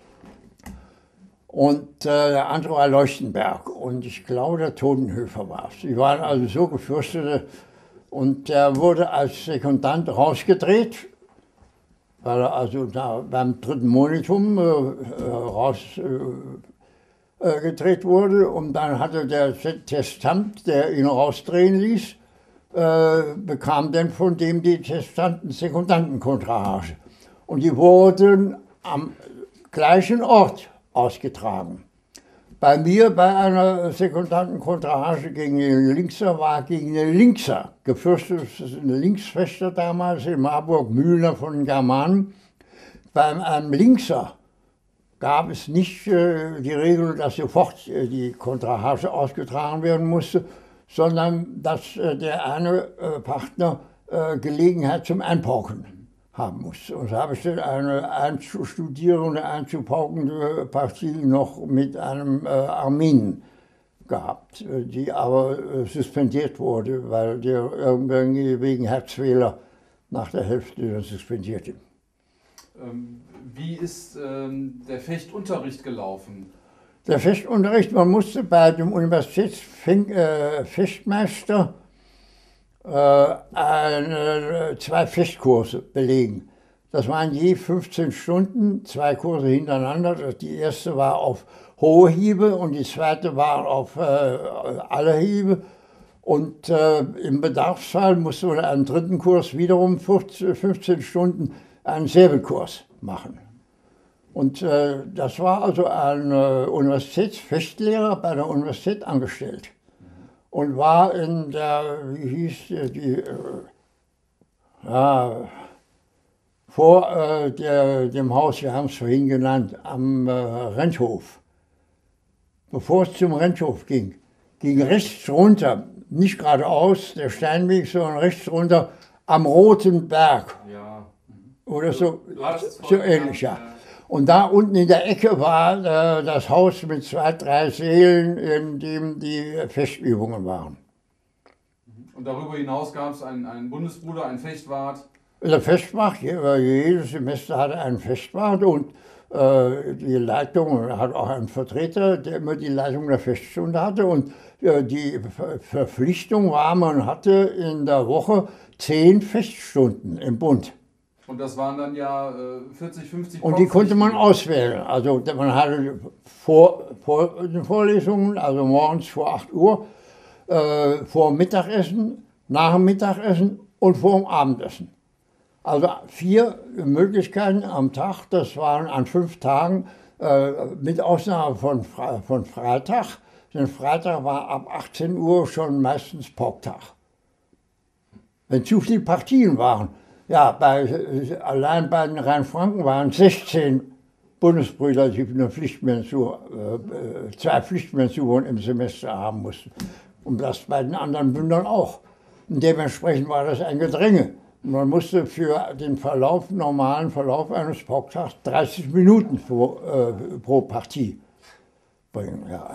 Und der andere war Leuchtenberg. Und ich glaube, der Todenhöfer war es. Die waren also so gefürchtete. Und der wurde als Sekundant rausgedreht, weil er also da beim 3. Monitum rausgedreht wurde. Und dann hatte der Testant, der ihn rausdrehen ließ, bekam dann von dem die Testanten Sekundantenkontrahage. Und die wurden am gleichen Ort ausgetragen. Bei mir bei einer Sekundantenkontrahage gegen den Linkser war gegen den Linkser, gefürchtet Linksfechter damals in Marburg, Mühlner von den Germanen. Bei einem Linkser gab es nicht die Regel, dass sofort die Kontrahage ausgetragen werden musste, sondern dass der eine Partner Gelegenheit zum Einpauken haben muss. Und so habe ich dann eine einzustudierende, einzupaukende Partie noch mit einem Arminen gehabt, die aber suspendiert wurde, weil der irgendwie wegen Herzfehler nach der Hälfte suspendierte. Wie ist der Fechtunterricht gelaufen? Der Fechtunterricht, man musste bei dem Universitätsfechtmeister 2 Fechtkurse belegen. Das waren je 15 Stunden, 2 Kurse hintereinander. Die erste war auf hohe Hiebe und die zweite war auf alle Hiebe. Und im Bedarfsfall musste man einen 3. Kurs wiederum 15 Stunden einen Säbelkurs machen. Und das war also ein Universitätsfechtlehrer bei der Universität angestellt. Und war in der, wie hieß die, vor dem Haus, wir haben es vorhin genannt, am Renthof. Bevor es zum Renthof ging rechts runter, nicht geradeaus, der Steinweg, sondern rechts runter am Roten Berg. Ja. Oder so, so ähnlich, ja. Und da unten in der Ecke war das Haus mit 2, 3 Sälen, in dem die Fechtübungen waren. Und darüber hinaus gab es einen Bundesbruder, einen Fechtwart? Der Fechtwart, jedes Semester hatte einen Fechtwart und die Leitung hat auch einen Vertreter, der immer die Leitung der Fechtstunde hatte. Und die Verpflichtung war, man hatte in der Woche 10 Fechtstunden im Bund. Und das waren dann ja 40, 50 Und die konnte man auswählen. Also man hatte vor den Vorlesungen, also morgens vor 8 Uhr, vor dem Mittagessen, nach dem Mittagessen und vor dem Abendessen. Also 4 Möglichkeiten am Tag, das waren an 5 Tagen, mit Ausnahme von Freitag. Denn Freitag war ab 18 Uhr schon meistens Pauktag. Wenn zu viele Partien waren. Ja, allein bei den Rhein-Franken waren 16 Bundesbrüder, die eine 2 Pflichtmensuren im Semester haben mussten. Und das bei den anderen Bündern auch. Und dementsprechend war das ein Gedränge. Und man musste für den normalen Verlauf eines Pauktags 30 Minuten pro Partie bringen. Ja.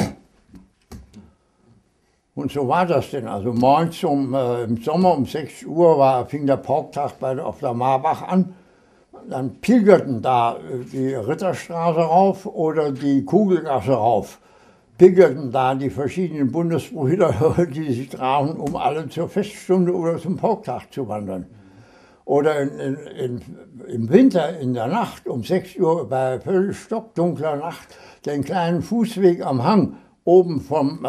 Und so war das denn. Also morgens im Sommer um 6 Uhr fing der Pauktag auf der Marbach an. Dann pilgerten da die Ritterstraße rauf oder die Kugelgasse rauf. Pilgerten da die verschiedenen Bundesbrüder, die sich trafen, um alle zur Feststunde oder zum Pauktag zu wandern. Oder im Winter in der Nacht um 6 Uhr bei völlig stockdunkler Nacht den kleinen Fußweg am Hang oben vom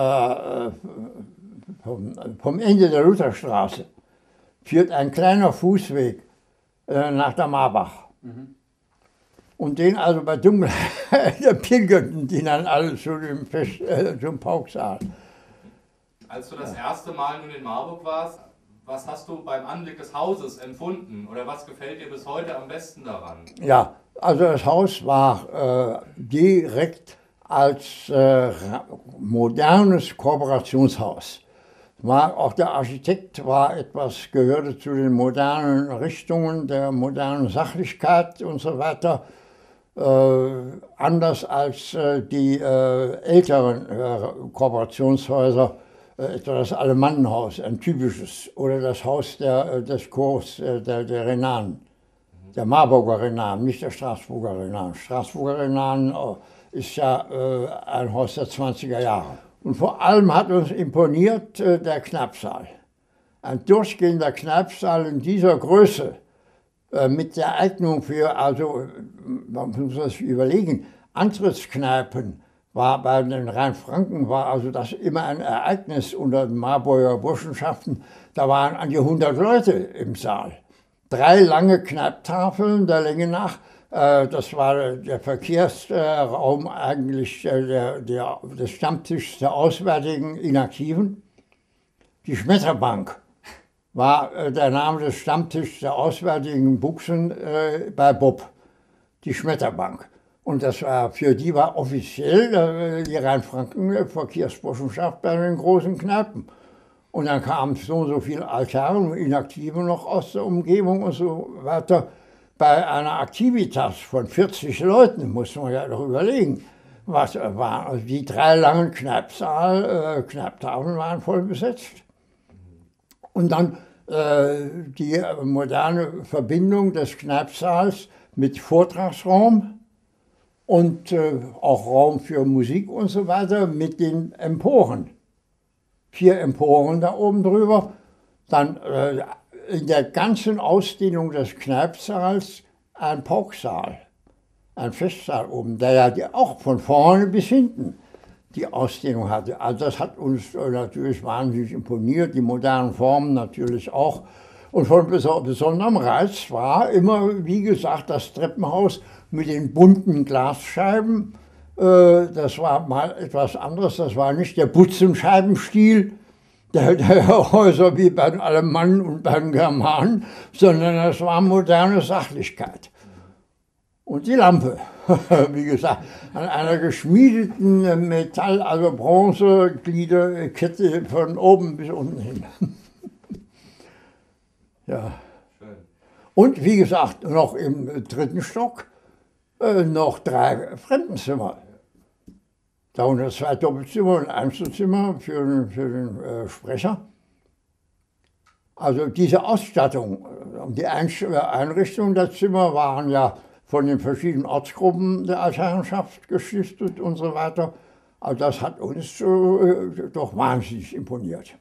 Ende der Lutherstraße führt ein kleiner Fußweg nach der Marbach. Mhm. Und den also bei Dunkelheit pilgerten die dann alle zum Pauksaal. Als du das erste Mal nun in Marburg warst, was hast du beim Anblick des Hauses empfunden oder was gefällt dir bis heute am besten daran? Ja, also das Haus war direkt als modernes Kooperationshaus. Auch der Architekt gehörte zu den modernen Richtungen, der modernen Sachlichkeit und so weiter. Anders als die älteren Kooperationshäuser, etwa das Alemannenhaus, ein typisches, oder das Haus des Chors der Renanen, der Marburger Renanen, nicht der Straßburger Renanen. Straßburger Renanen ist ja ein Haus der 20er Jahre. Und vor allem hat uns imponiert der Kneipsaal. Ein durchgehender Kneipsaal in dieser Größe, mit der Eignung man muss sich überlegen, Antrittskneipen war bei den Rhein-Franken, war also das immer ein Ereignis unter den Marburger Burschenschaften. Da waren an die 100 Leute im Saal. 3 lange Kneiptafeln der Länge nach. Das war der Verkehrsraum eigentlich des Stammtischs der auswärtigen Inaktiven. Die Schmetterbank war der Name des Stammtischs der auswärtigen Buchsen bei Bob, die Schmetterbank. Und für die war offiziell die Rhein-Franken-Verkehrsburschenschaft bei den großen Kneipen. Und dann kamen so und so viele Altare und Inaktive noch aus der Umgebung und so weiter. Bei einer Aktivitas von 40 Leuten, muss man ja doch überlegen, was waren. Also die 3 langen Kneiptafeln waren voll besetzt. Und dann die moderne Verbindung des Kneipsaals mit Vortragsraum und auch Raum für Musik und so weiter mit den Emporen. 4 Emporen da oben drüber. Dann in der ganzen Ausdehnung des Kneipsaals ein Pauksaal, ein Festsaal oben, der ja auch von vorne bis hinten die Ausdehnung hatte. Also das hat uns natürlich wahnsinnig imponiert, die modernen Formen natürlich auch. Und von besonderem Reiz war immer, wie gesagt, das Treppenhaus mit den bunten Glasscheiben. Das war mal etwas anderes, das war nicht der Butzenscheibenstil der Häuser wie bei den Alemannen und bei den Germanen, sondern das war moderne Sachlichkeit. Und die Lampe, wie gesagt, an einer geschmiedeten Metall-, also Bronzegliederkette von oben bis unten hin. Ja. Schön. Und wie gesagt, noch im 3. Stock noch 3 Fremdenzimmer. Darunter 2 Doppelzimmer und Einzelzimmer für den Sprecher. Also diese Ausstattung, die Einrichtung der Zimmer waren ja von den verschiedenen Ortsgruppen der Altherrenschaft gestiftet und so weiter. Also das hat uns doch wahnsinnig imponiert.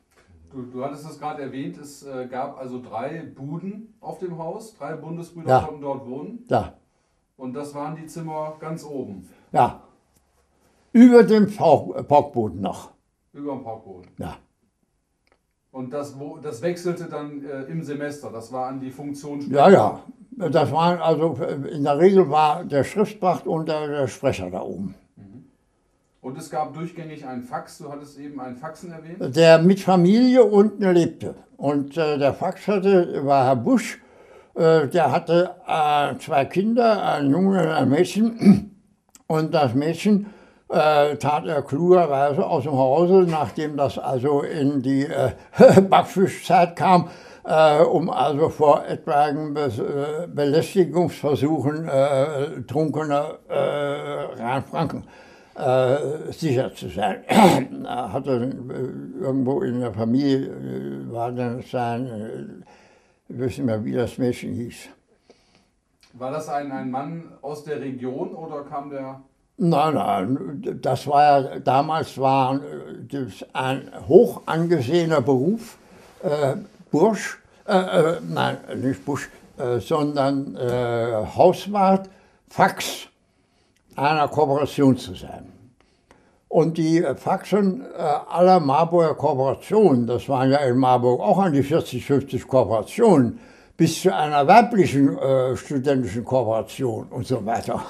Du hattest es gerade erwähnt, es gab also 3 Buden auf dem Haus, 3 Bundesbrüder konnten dort wohnen. Ja. Und das waren die Zimmer ganz oben. Ja. Über dem Parkboden noch. Über dem Parkboden. Ja. Und das wechselte dann im Semester, das war an die Funktion später. Ja, ja. Das waren also, in der Regel war der Schriftpracht und der Sprecher da oben. Und es gab durchgängig einen Fax, du hattest eben einen Faxen erwähnt. Der mit Familie unten lebte. Und der Fax war Herr Busch, der hatte 2 Kinder, einen Jungen und ein Mädchen. Und das Mädchen tat er klugerweise aus dem Hause, nachdem das also in die Backfischzeit kam, um also vor etwaigen Belästigungsversuchen trunkener Rheinfranken sicher zu sein. Hatte irgendwo in der Familie war dann sein, ich weiß nicht mehr, wie das Mädchen hieß. War das ein Mann aus der Region oder kam der? Nein, das war ja, damals war das ein hoch angesehener Beruf, Bursch, nein, nicht Busch, sondern Hauswart, Fax einer Kooperation zu sein. Und die Faxen aller Marburger Kooperationen, das waren ja in Marburg auch an die 40, 50 Kooperationen, bis zu einer weiblichen studentischen Kooperation und so weiter,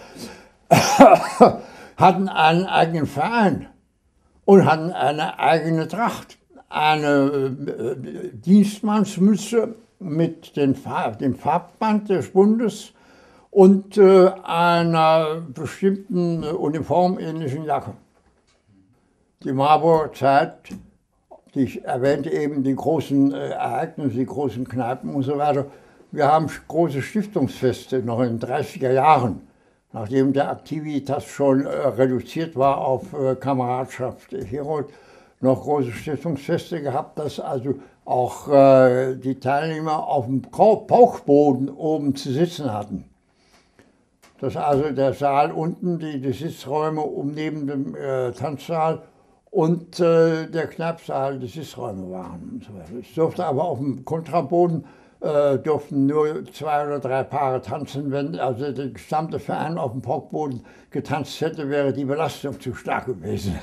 hatten einen eigenen Verein und hatten eine eigene Tracht, eine Dienstmannsmütze mit dem Farbband des Bundes und einer bestimmten uniformähnlichen Jacke. Die Marburger Zeit, ich erwähnte eben die großen Ereignisse, die großen Kneipen und so weiter. Wir haben große Stiftungsfeste noch in den 30er Jahren, nachdem der Aktivitas schon reduziert war auf Kameradschaft Herold, noch große Stiftungsfeste gehabt, dass also auch die Teilnehmer auf dem Pauchboden oben zu sitzen hatten. Dass also der Saal unten, die Sitzräume neben dem Tanzsaal und der Kneipsaal die Sitzräume waren. Es durfte aber auf dem Kontraboden durften nur 2 oder 3 Paare tanzen. Wenn also der gesamte Verein auf dem Parkboden getanzt hätte, wäre die Belastung zu stark gewesen.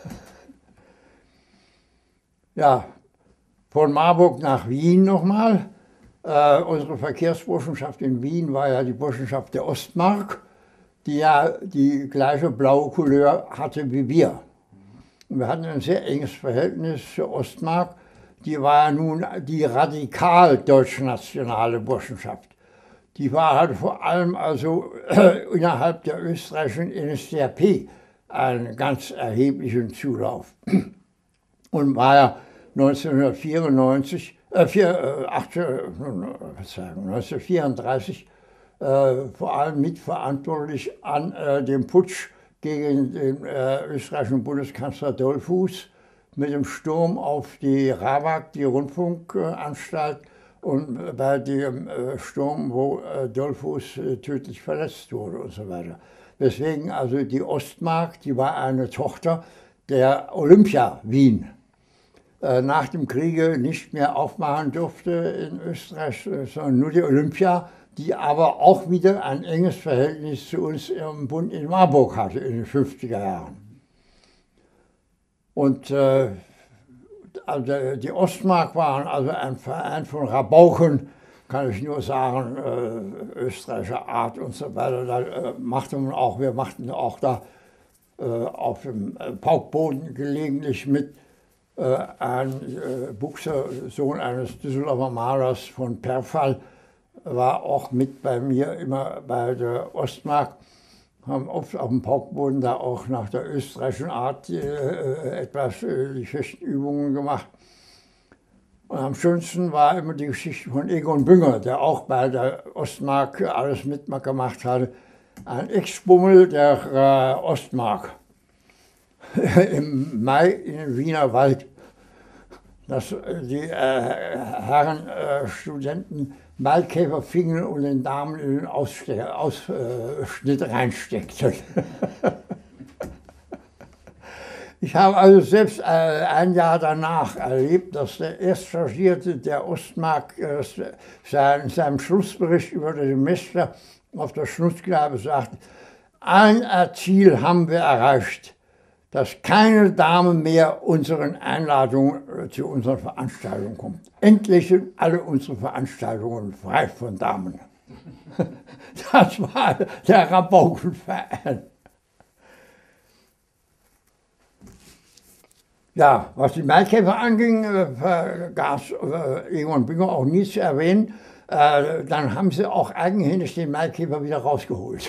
Ja, von Marburg nach Wien nochmal. Unsere Verkehrsburschenschaft in Wien war ja die Burschenschaft der Ostmark, die ja die gleiche blaue Couleur hatte wie wir. Und wir hatten ein sehr enges Verhältnis zur Ostmark. Die war ja nun die radikal deutschnationale Burschenschaft. Die war halt vor allem also innerhalb der österreichischen NSDAP einen ganz erheblichen Zulauf. Und war ja 1934 vor allem mitverantwortlich an dem Putsch gegen den österreichischen Bundeskanzler Dollfuß mit dem Sturm auf die RABAG, die Rundfunkanstalt, und bei dem Sturm, wo Dollfuß tödlich verletzt wurde und so weiter. Deswegen also die Ostmark, die war eine Tochter der Olympia Wien. Nach dem Kriege nicht mehr aufmachen durfte in Österreich, sondern nur die Olympia, die aber auch wieder ein enges Verhältnis zu uns im Bund in Marburg hatte in den 50er Jahren. Und also die Ostmark waren also ein Verein von Rabauken, kann ich nur sagen, österreichischer Art und so weiter. Da wir machten auch da auf dem Parkboden gelegentlich mit. Ein Buchser, Sohn eines Düsseldorfer Malers von Perfall, war auch mit bei mir immer bei der Ostmark, haben oft auf dem Parkboden da auch nach der österreichischen Art etwas die Fechtübungen gemacht. Und am schönsten war immer die Geschichte von Egon Bünger, der auch bei der Ostmark alles mitgemacht hatte. Ein Ex-Bummel der Ostmark. Im Mai im Wiener Wald, dass die Herren Studenten Maikäfer fingen und den Damen in den Ausschnitt reinsteckten. Ich habe also selbst ein Jahr danach erlebt, dass der Erstchargierte der Ostmark in seinem Schlussbericht über das Semester auf der Schlussklabe sagte, ein Ziel haben wir erreicht, dass keine Dame mehr unseren Einladungen zu unseren Veranstaltungen kommt. Endlich sind alle unsere Veranstaltungen frei von Damen. Das war der Rabaukenverein. Ja, was die Maikäfer anging, gab es Egon Bünger auch nie zu erwähnen. Dann haben sie auch eigenhändig den Maikäfer wieder rausgeholt.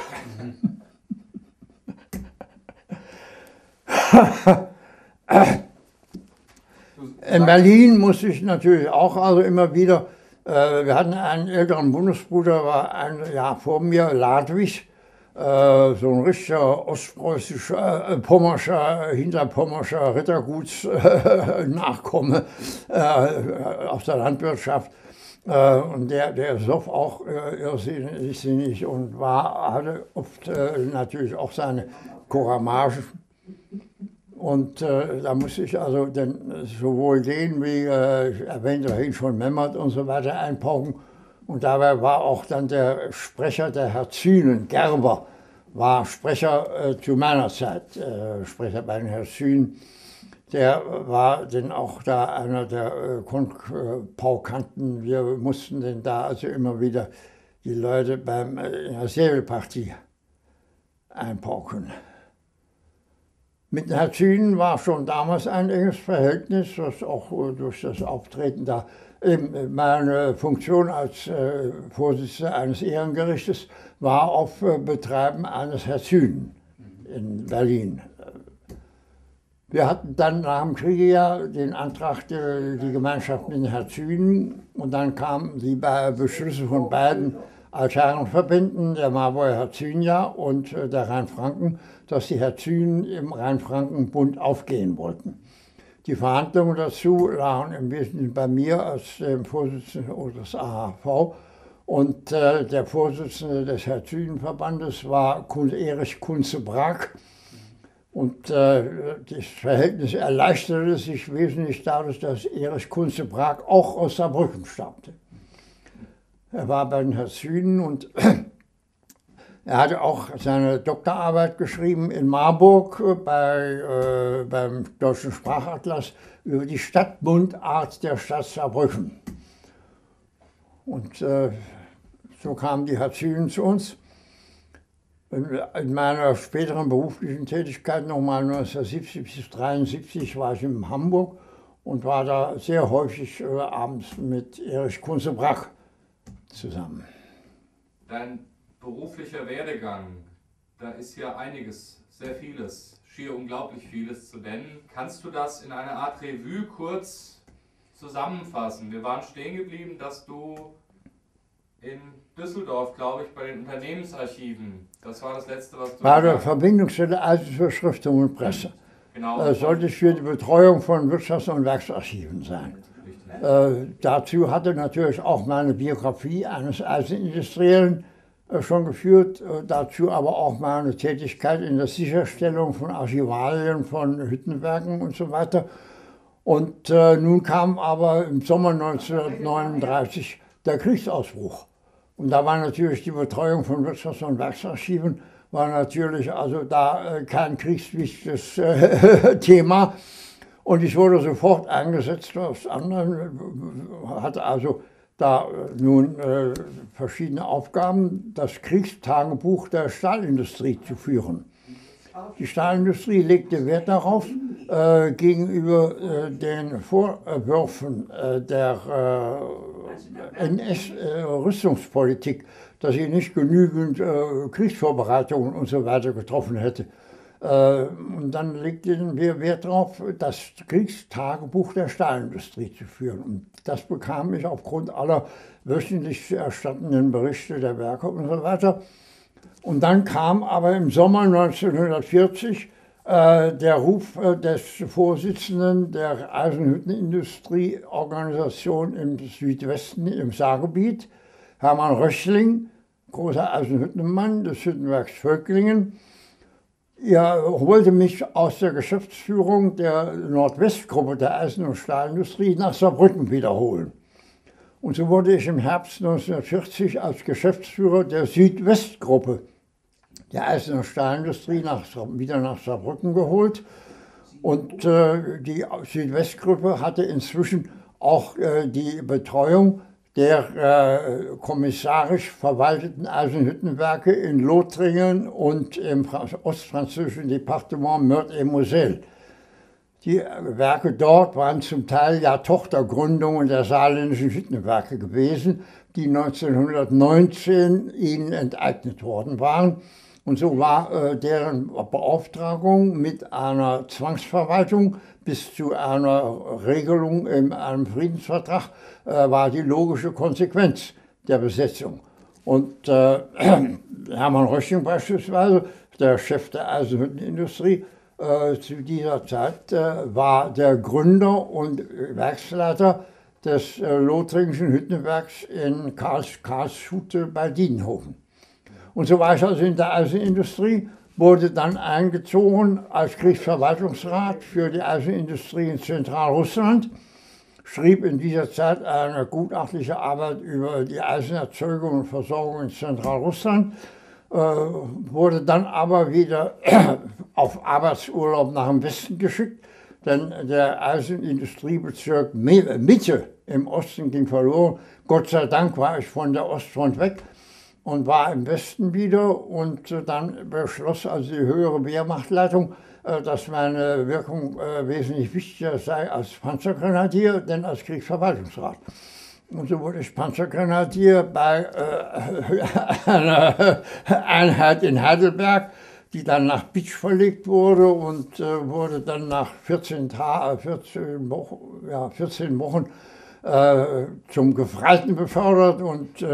In Berlin musste ich natürlich auch also immer wieder, wir hatten einen älteren Bundesbruder, war ein Jahr vor mir, Ladwig, so ein richtiger ostpreußischer, hinterpommerscher Rittergutsnachkomme aus der Landwirtschaft. Und der soff auch irrsinnig und hatte oft natürlich auch seine Courage. Und da musste ich also dann sowohl den, wie ich erwähnte vorhin schon, Memmert und so weiter einpauken. Und dabei war auch dann der Sprecher der Herzünen, Gerber, war Sprecher zu meiner Zeit, Sprecher bei den Herzünen. Der war dann auch da einer der Paukanten. Wir mussten denn da also immer wieder die Leute in der Säbelpartie einpauken. Mit den Herzünen war schon damals ein enges Verhältnis, was auch durch das Auftreten da, eben meine Funktion als Vorsitzender eines Ehrengerichtes war auf Betreiben eines Herzünen in Berlin. Wir hatten dann nach dem Kriege ja den Antrag, die Gemeinschaft mit den Herzünen, und dann kamen die Beschlüsse von beiden Altherrenverbänden, der Marburger Herzügenjahr und der Rheinfranken, dass die Herzünen im Rheinfrankenbund aufgehen wollten. Die Verhandlungen dazu lagen im Wesentlichen bei mir als dem Vorsitzenden des AHV, und der Vorsitzende des Herzügenverbandes war Erich Kunze-Brag. Und das Verhältnis erleichterte sich wesentlich dadurch, dass Erich Kunze-Brag auch aus Saarbrücken stammte. Er war bei den Herzünen und er hatte auch seine Doktorarbeit geschrieben in Marburg beim Deutschen Sprachatlas über die Stadtmundart der Stadt Saarbrücken. Und so kamen die Herzünen zu uns. In meiner späteren beruflichen Tätigkeit, nochmal 1970 bis 1973, war ich in Hamburg und war da sehr häufig abends mit Erich Kunze-Brag zusammen. Dein beruflicher Werdegang, da ist ja einiges, sehr vieles, schier unglaublich vieles zu nennen. Kannst du das in einer Art Revue kurz zusammenfassen? Wir waren stehen geblieben, dass du in Düsseldorf, glaube ich, bei den Unternehmensarchiven, das war das Letzte, was du... Bei der Verbindungsstelle Einzelbeschriftung und Presse. Genau. Das sollte für die Betreuung von Wirtschafts- und Werksarchiven sein. Dazu hatte natürlich auch meine Biografie eines Eisenindustriellen schon geführt, dazu aber auch meine Tätigkeit in der Sicherstellung von Archivalien von Hüttenwerken und so weiter. Und nun kam aber im Sommer 1939 der Kriegsausbruch. Und da war natürlich die Betreuung von Wirtschafts- und Werksarchiven, war natürlich also da kein kriegswichtiges Thema. Und ich wurde sofort eingesetzt aufs andere, hatte also da nun verschiedene Aufgaben, das Kriegstagebuch der Stahlindustrie zu führen. Die Stahlindustrie legte Wert darauf, gegenüber den Vorwürfen der NS-Rüstungspolitik, dass sie nicht genügend Kriegsvorbereitungen und so weiter getroffen hätte. Und dann legten wir Wert darauf, das Kriegstagebuch der Stahlindustrie zu führen. Und das bekam ich aufgrund aller wöchentlich erstattenden Berichte der Werke und so weiter. Und dann kam aber im Sommer 1940 der Ruf des Vorsitzenden der Eisenhüttenindustrieorganisation im Südwesten, im Saargebiet, Hermann Röchling, großer Eisenhüttenmann des Hüttenwerks Völklingen. er holte mich aus der Geschäftsführung der Nordwestgruppe der Eisen- und Stahlindustrie nach Saarbrücken wiederholen. Und so wurde ich im Herbst 1940 als Geschäftsführer der Südwestgruppe der Eisen- und Stahlindustrie wieder nach Saarbrücken geholt. Und die Südwestgruppe hatte inzwischen auch die Betreuung der kommissarisch verwalteten Eisenhüttenwerke in Lothringen und im ostfranzösischen Departement Meurthe-et-Moselle. Die Werke dort waren zum Teil ja Tochtergründungen der saarländischen Hüttenwerke gewesen, die 1919 ihnen enteignet worden waren. Und so war deren Beauftragung mit einer Zwangsverwaltung bis zu einer Regelung in einem Friedensvertrag war die logische Konsequenz der Besetzung. Und Hermann Röching beispielsweise, der Chef der Eisenhüttenindustrie, zu dieser Zeit war der Gründer und Werksleiter des lothringischen Hüttenwerks in Karlshutte bei Diedenhofen. Und so war ich also in der Eisenindustrie, wurde dann eingezogen als Kriegsverwaltungsrat für die Eisenindustrie in Zentralrussland, schrieb in dieser Zeit eine gutachtliche Arbeit über die Eisenerzeugung und Versorgung in Zentralrussland, wurde dann aber wieder auf Arbeitsurlaub nach dem Westen geschickt, denn der Eisenindustriebezirk Mitte im Osten ging verloren. Gott sei Dank war ich von der Ostfront weg und war im Westen wieder, und dann beschloss also die höhere Wehrmachtleitung, dass meine Wirkung wesentlich wichtiger sei als Panzergrenadier, denn als Kriegsverwaltungsrat. Und so wurde ich Panzergrenadier bei einer Einheit in Heidelberg, die dann nach Bitsch verlegt wurde und wurde dann nach 14 Wochen zum Gefreiten befördert. Und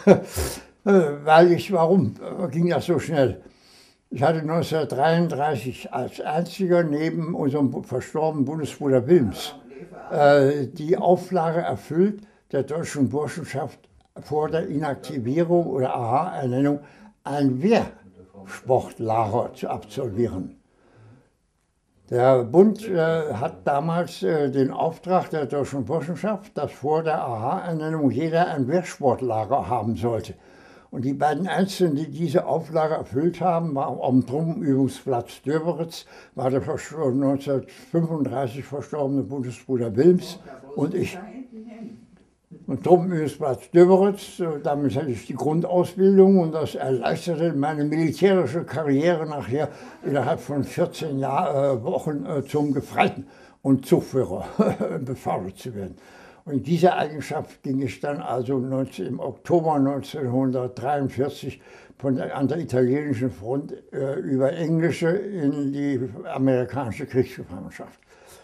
warum ging das so schnell? Ich hatte 1933 als einziger neben unserem verstorbenen Bundesbruder Wilms die Auflage erfüllt, der deutschen Burschenschaft vor der Inaktivierung oder AHA-Ernennung ein Wehrsportlager zu absolvieren. Der Bund hat damals den Auftrag der deutschen Burschenschaft, dass vor der AHA-Ernennung jeder ein Wehrsportlager haben sollte. Und die beiden Einzelnen, die diese Auflage erfüllt haben, waren am Truppenübungsplatz Döberitz, war der 1935 verstorbene Bundesbruder Wilms und ich. Und Truppenübungsplatz Döberitz, damit hatte ich die Grundausbildung, und das erleichterte meine militärische Karriere nachher innerhalb von 14 Wochen zum Gefreiten und Zugführer befördert zu werden. Und in dieser Eigenschaft ging ich dann also im Oktober 1943 an der italienischen Front über englische in die amerikanische Kriegsgefangenschaft.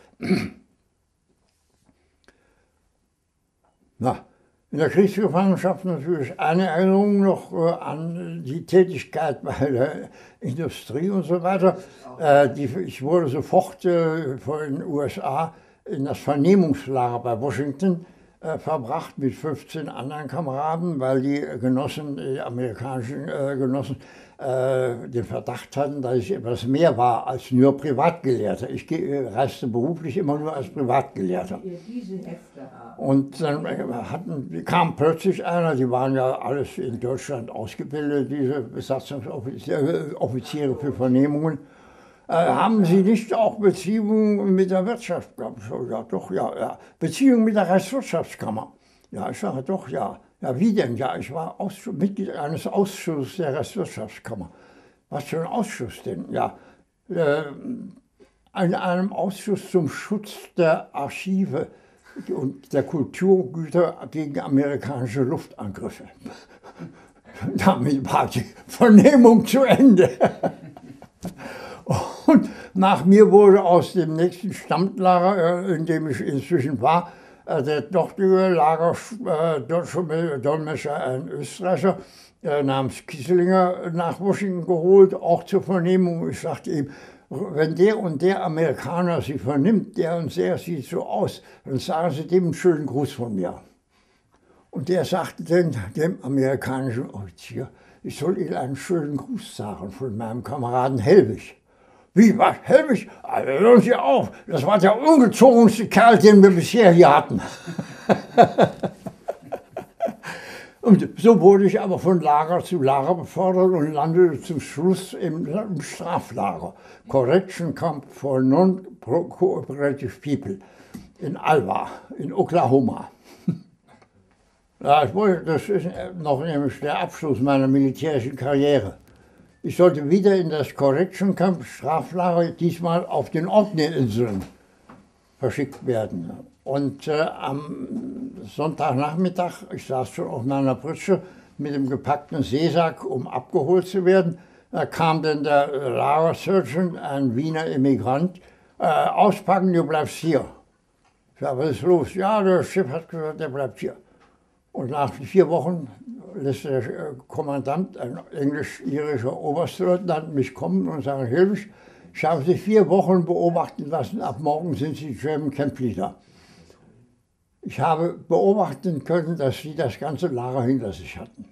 In der Kriegsgefangenschaft natürlich eine Erinnerung noch an die Tätigkeit bei der Industrie und so weiter. Ich wurde sofort von den USA in das Vernehmungslager bei Washington verbracht mit 15 anderen Kameraden, weil die amerikanischen Genossen, den Verdacht hatten, dass ich etwas mehr war als nur Privatgelehrter. Ich reiste beruflich immer nur als Privatgelehrter. Und dann kam plötzlich einer, die waren ja alles in Deutschland ausgebildet, diese Besatzungsoffiziere für Vernehmungen. Haben Sie nicht auch Beziehungen mit der Wirtschaft gehabt? Ja, doch, ja. Beziehungen mit der Reichswirtschaftskammer? Ja, ich sage, doch, ja. Ja, wie denn? Ja, ich war Mitglied eines Ausschusses der Reichswirtschaftskammer. Was für ein Ausschuss denn? Ja, in einem Ausschuss zum Schutz der Archive und der Kulturgüter gegen amerikanische Luftangriffe. Damit war die Vernehmung zu Ende. Und nach mir wurde aus dem nächsten Stammlager, in dem ich inzwischen war, der dortige deutsche Dolmetscher, ein Österreicher namens Kieselinger, nach Washington geholt, auch zur Vernehmung. Ich sagte ihm, wenn der und der Amerikaner Sie vernimmt, der und der sieht so aus, dann sagen Sie dem einen schönen Gruß von mir. Und der sagte dann dem amerikanischen Offizier, ich soll Ihnen einen schönen Gruß sagen von meinem Kameraden Helwig. Wie, was, Helwig? Also, hören Sie auf, das war der ungezogenste Kerl, den wir bisher hier hatten. Und so wurde ich aber von Lager zu Lager befördert und landete zum Schluss im Straflager. Correction Camp for Non-Cooperative People in Alva, in Oklahoma. Ja, das ist noch nämlich der Abschluss meiner militärischen Karriere. Ich sollte wieder in das Correction Camp, Straflager, diesmal auf den Orkney-Inseln verschickt werden. Und am Sonntagnachmittag, ich saß schon auf meiner Pritsche mit dem gepackten Seesack, um abgeholt zu werden, da kam dann der Lagersurgeon, ein Wiener Immigrant, auspacken, du bleibst hier. Ich sag, was ist los? Ja, der Chef hat gesagt, der bleibt hier. Und nach 4 Wochen lässt der Kommandant, ein englisch-irischer Oberstleutnant, mich kommen und sagen, Helwig, ich habe Sie 4 Wochen beobachten lassen, ab morgen sind Sie German Camp Leader. Ich habe beobachten können, dass Sie das ganze Lager hinter sich hatten.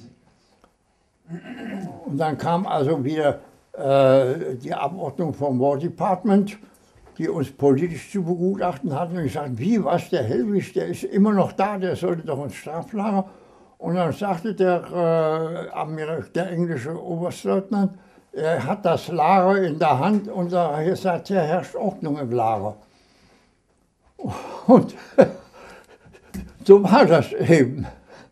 Und dann kam also wieder die Abordnung vom War Department, die uns politisch zu begutachten hatten. Und ich sagte, wie, was, der Helwig, der ist immer noch da, der sollte doch ins Straflager. Und dann sagte der englische Oberstleutnant, er hat das Lager in der Hand und seither herrscht Ordnung im Lager. Und so war das eben.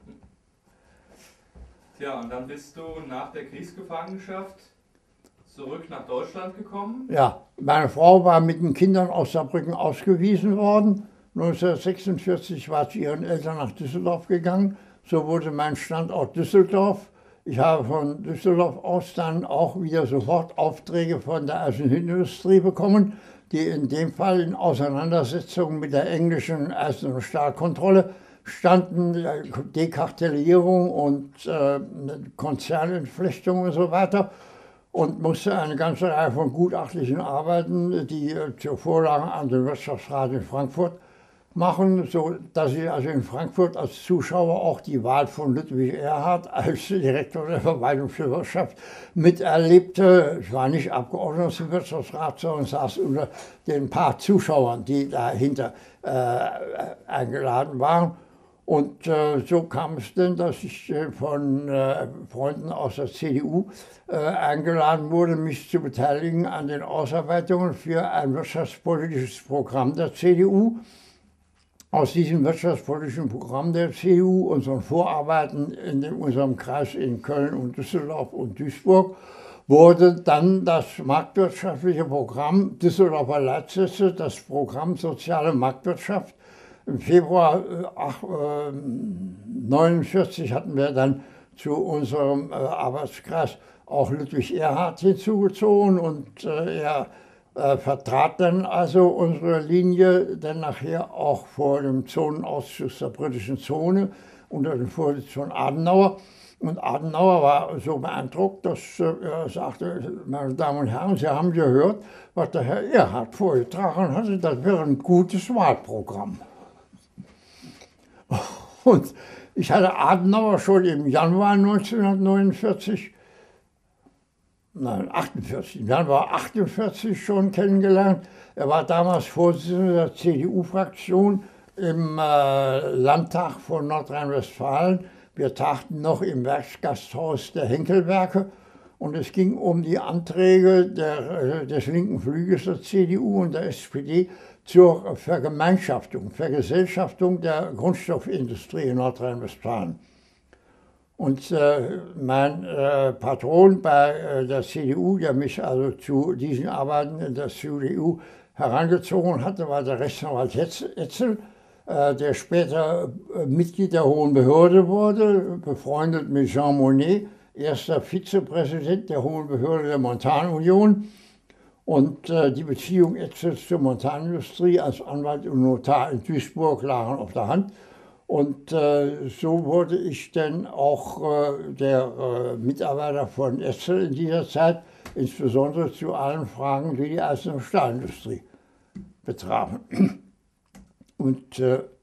Tja, und dann bist du nach der Kriegsgefangenschaft zurück nach Deutschland gekommen? Ja, meine Frau war mit den Kindern aus Saarbrücken ausgewiesen worden. 1946 war zu ihren Eltern nach Düsseldorf gegangen. So wurde mein Standort Düsseldorf. Ich habe von Düsseldorf aus dann auch wieder sofort Aufträge von der Eisenhüttenindustrie bekommen, die in dem Fall in Auseinandersetzung mit der englischen Eisen- und Stahlkontrolle standen, Dekartellierung und Konzernentflechtung und so weiter. Und musste eine ganze Reihe von gutachtlichen Arbeiten, die zur Vorlage an den Wirtschaftsrat in Frankfurt machen, so dass ich also in Frankfurt als Zuschauer auch die Wahl von Ludwig Erhard als Direktor der Verwaltung für Wirtschaft miterlebte. Ich war nicht Abgeordneter zum Wirtschaftsrat, sondern saß unter den paar Zuschauern, die dahinter eingeladen waren. Und so kam es denn, dass ich von Freunden aus der CDU eingeladen wurde, mich zu beteiligen an den Ausarbeitungen für ein wirtschaftspolitisches Programm der CDU. Aus diesem wirtschaftspolitischen Programm der CDU, unseren Vorarbeiten in unserem Kreis in Köln und Düsseldorf und Duisburg, wurde dann das marktwirtschaftliche Programm Düsseldorfer Leitsätze, das Programm Soziale Marktwirtschaft. Im Februar 1949 hatten wir dann zu unserem Arbeitskreis auch Ludwig Erhard hinzugezogen und er vertrat dann also unsere Linie dann nachher auch vor dem Zonenausschuss der britischen Zone unter dem Vorsitz von Adenauer. Und Adenauer war so beeindruckt, dass er sagte, meine Damen und Herren, Sie haben gehört, was der Herr Erhard vorgetragen hatte, das wäre ein gutes Wahlprogramm. Und ich hatte Adenauer schon im Januar 1949, nein, 48, im Januar 48 schon kennengelernt. Er war damals Vorsitzender der CDU-Fraktion im Landtag von Nordrhein-Westfalen. Wir tagten noch im Werksgasthaus der Henkelwerke und es ging um die Anträge des linken Flügels der CDU und der SPD zur Vergesellschaftung der Grundstoffindustrie in Nordrhein-Westfalen. Und mein Patron bei der CDU, der mich also zu diesen Arbeiten in der CDU herangezogen hatte, war der Rechtsanwalt Etzel, der später Mitglied der Hohen Behörde wurde, befreundet mit Jean Monnet, erster Vizepräsident der Hohen Behörde der Montanunion. Und die Beziehung Etzels zur Montanindustrie als Anwalt und Notar in Duisburg lagen auf der Hand. Und so wurde ich dann auch der Mitarbeiter von Etzel in dieser Zeit, insbesondere zu allen Fragen, die die Eisen- und Stahlindustrie betrafen. Und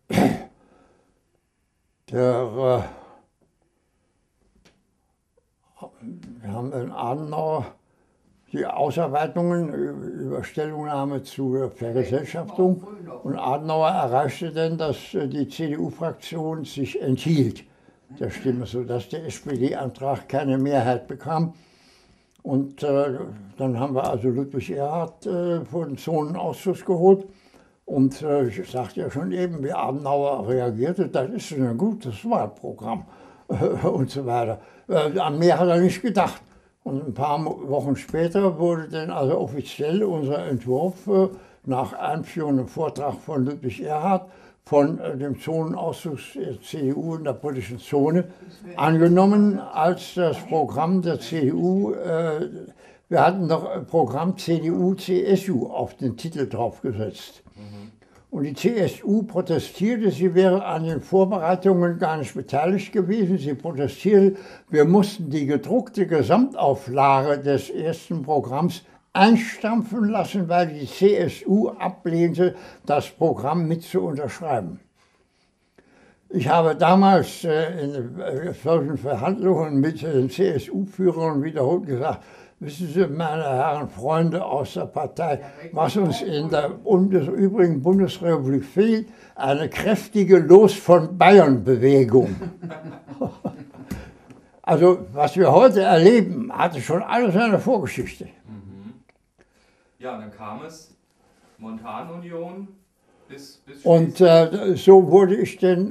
wir haben in Adenauer die Ausarbeitungen über Stellungnahme zur Vergesellschaftung. Und Adenauer erreichte dann, dass die CDU-Fraktion sich enthielt der Stimme, sodass der SPD-Antrag keine Mehrheit bekam. Und dann haben wir also Ludwig Erhard vor den Zonenausschuss geholt. Und ich sagte ja schon eben, wie Adenauer reagierte, das ist ein gutes Wahlprogramm und so weiter. An mehr hat er nicht gedacht. Und ein paar Wochen später wurde dann also offiziell unser Entwurf nach einführendem Vortrag von Ludwig Erhard von dem Zonenausschuss der CDU in der politischen Zone angenommen als das Programm der CDU. Wir hatten noch Programm CDU-CSU auf den Titel draufgesetzt. Und die CSU protestierte, sie wäre an den Vorbereitungen gar nicht beteiligt gewesen. Sie protestierte, wir mussten die gedruckte Gesamtauflage des ersten Programms einstampfen lassen, weil die CSU ablehnte, das Programm mit zu unterschreiben. Ich habe damals in solchen Verhandlungen mit den CSU-Führern wiederholt gesagt, wissen Sie, meine Herren Freunde aus der Partei, was uns in der übrigen Bundesrepublik fehlt, eine kräftige Los von Bayern-Bewegung. Also was wir heute erleben, hatte schon alles eine Vorgeschichte. Ja, dann kam es, Montanunion bis und so wurde ich dann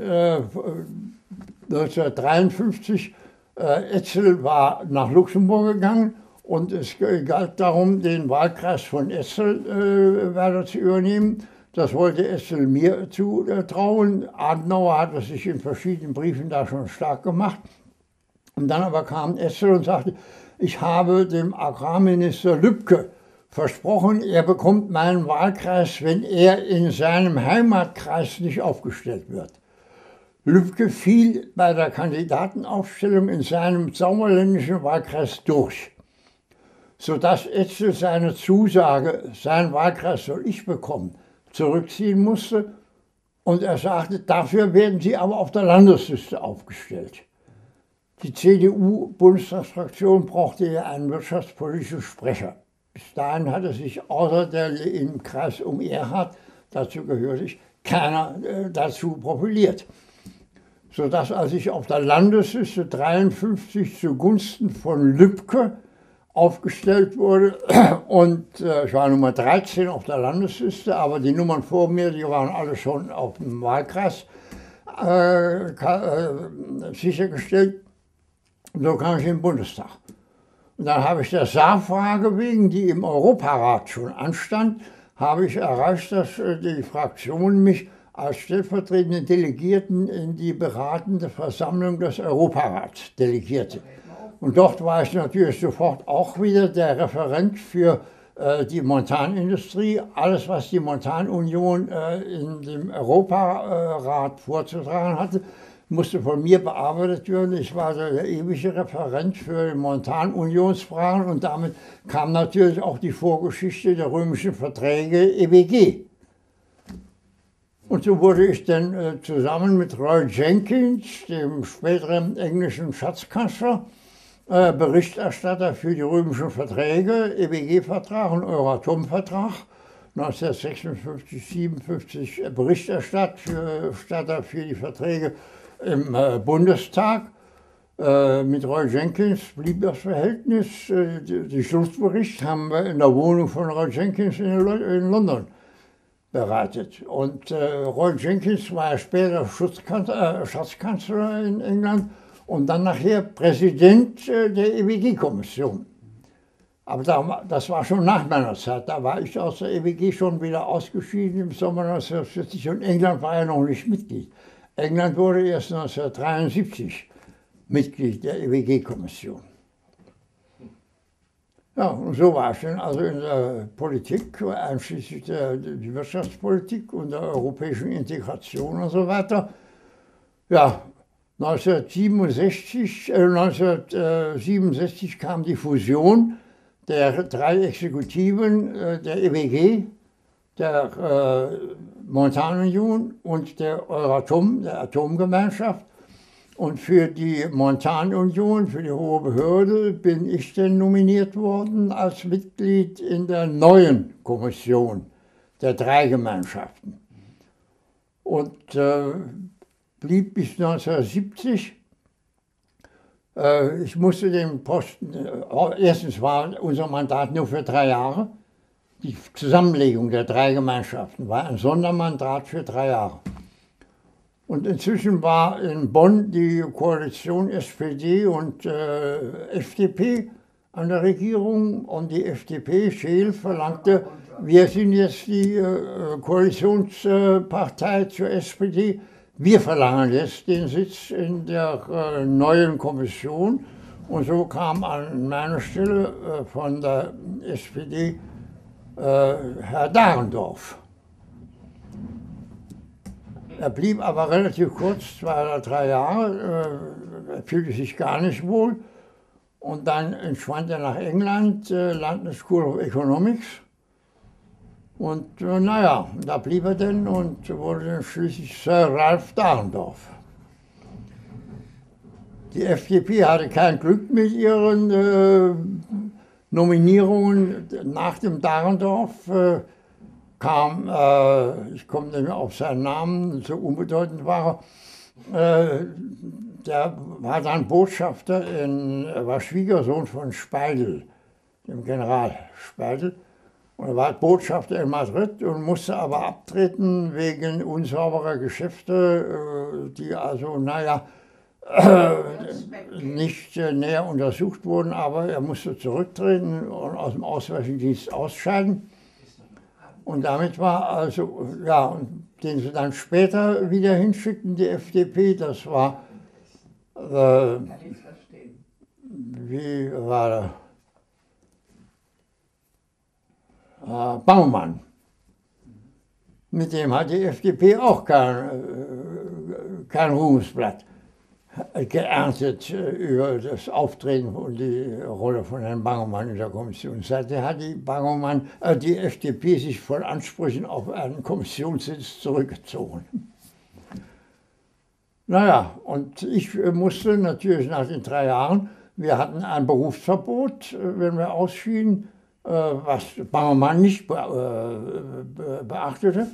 1953, Etzel war nach Luxemburg gegangen und es galt darum, den Wahlkreis von Etzel weiter zu übernehmen. Das wollte Etzel mir zutrauen. Adenauer hatte sich in verschiedenen Briefen da schon stark gemacht. Und dann aber kam Etzel und sagte, ich habe dem Agrarminister Lübke versprochen, er bekommt meinen Wahlkreis, wenn er in seinem Heimatkreis nicht aufgestellt wird. Lübke fiel bei der Kandidatenaufstellung in seinem sauerländischen Wahlkreis durch, sodass Etzel seine Zusage, sein Wahlkreis soll ich bekommen, zurückziehen musste. Und er sagte, dafür werden Sie aber auf der Landesliste aufgestellt. Die CDU-Bundestagsfraktion brauchte ja einen wirtschaftspolitischen Sprecher. Bis dahin hatte sich außer der im Kreis um Erhard, dazu gehörte ich, keiner dazu profiliert. Sodass als ich auf der Landesliste 1953 zugunsten von Lübke aufgestellt wurde und ich war Nummer 13 auf der Landesliste, aber die Nummern vor mir, die waren alle schon auf dem Wahlkreis sichergestellt. Und so kam ich in den Bundestag. Und dann habe ich der Saarfrage wegen, die im Europarat schon anstand, habe ich erreicht, dass die Fraktion mich als stellvertretenden Delegierten in die beratende Versammlung des Europarats delegierte. Und dort war ich natürlich sofort auch wieder der Referent für die Montanindustrie. Alles, was die Montanunion in dem Europarat vorzutragen hatte, musste von mir bearbeitet werden. Ich war der ewige Referent für Montanunionsfragen und damit kam natürlich auch die Vorgeschichte der römischen Verträge EWG. Und so wurde ich dann zusammen mit Roy Jenkins, dem späteren englischen Schatzkanzler, Berichterstatter für die römischen Verträge, EWG-Vertrag und Euratom-Vertrag, 1956, 57 Berichterstatter für die Verträge im Bundestag. Mit Roy Jenkins blieb das Verhältnis. Die Schlussbericht haben wir in der Wohnung von Roy Jenkins in London bereitet. Und Roy Jenkins war später Schatzkanzler in England und dann nachher Präsident der EWG-Kommission. Aber das war schon nach meiner Zeit. Da war ich aus der EWG schon wieder ausgeschieden im Sommer 1940 und England war ja noch nicht Mitglied. England wurde erst 1973 Mitglied der EWG-Kommission. Ja, und so war es dann also in der Politik, einschließlich der Wirtschaftspolitik und der europäischen Integration und so weiter. Ja, 1967 kam die Fusion der drei Exekutiven der EWG, der Montanunion und der Euratom, der Atomgemeinschaft. Und für die Montanunion, für die Hohe Behörde, bin ich dann nominiert worden als Mitglied in der neuen Kommission der 3 Gemeinschaften. Und blieb bis 1970. Ich musste den Posten, erstens war unser Mandat nur für 3 Jahre. Die Zusammenlegung der 3 Gemeinschaften war ein Sondermandat für 3 Jahre. Und inzwischen war in Bonn die Koalition SPD und FDP an der Regierung und die FDP, Scheel, verlangte, wir sind jetzt die Koalitionspartei zur SPD, wir verlangen jetzt den Sitz in der neuen Kommission. Und so kam an meiner Stelle von der SPD Herr Dahrendorf. Er blieb aber relativ kurz, 2 oder 3 Jahre, er fühlte sich gar nicht wohl. Und dann entschwand er nach England, London School of Economics. Und naja, da blieb er denn und wurde dann schließlich Sir Ralph Dahrendorf. Die FDP hatte kein Glück mit ihren Nominierungen. Nach dem Dahrendorf kam, ich komme nicht mehr auf seinen Namen, so unbedeutend war er, der war dann Botschafter, er war Schwiegersohn von Speidel, dem General Speidel. Und er war Botschafter in Madrid und musste aber abtreten wegen unsauberer Geschäfte, die also, naja, nicht näher untersucht wurden, aber er musste zurücktreten und aus dem Auswärtigen Dienst ausscheiden. Und damit war also, ja, den sie dann später wieder hinschickten, die FDP, das war, wie war der? Baumann. Mit dem hat die FDP auch kein Ruhmesblatt geerntet über das Auftreten und die Rolle von Herrn Bangemann in der Kommission. Seitdem hat die FDP sich von Ansprüchen auf einen Kommissionssitz zurückgezogen. Naja, und ich musste natürlich nach den 3 Jahren, wir hatten ein Berufsverbot, wenn wir ausschieden, was Bangemann nicht beachtete.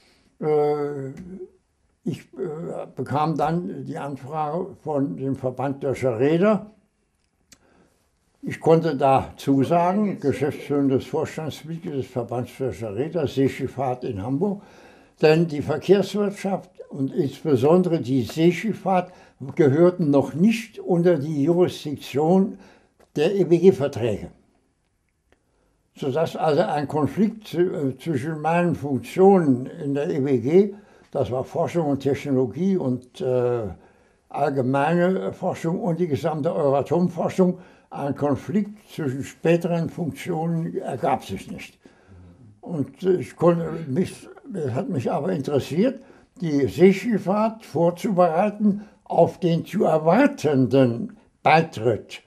Ich bekam dann die Anfrage von dem Verband Deutscher Reeder. Ich konnte da zusagen, geschäftsführendes Vorstandsmitglied des Verbands Deutscher Reeder, Seeschifffahrt in Hamburg, denn die Verkehrswirtschaft und insbesondere die Seeschifffahrt gehörten noch nicht unter die Jurisdiktion der EWG-Verträge. Sodass also ein Konflikt zwischen meinen Funktionen in der EWG, das war Forschung und Technologie und allgemeine Forschung und die gesamte Euratom-Forschung, ein Konflikt zwischen späteren Funktionen ergab sich nicht. Und es hat mich aber interessiert, die Seeschifffahrt vorzubereiten auf den zu erwartenden Beitritt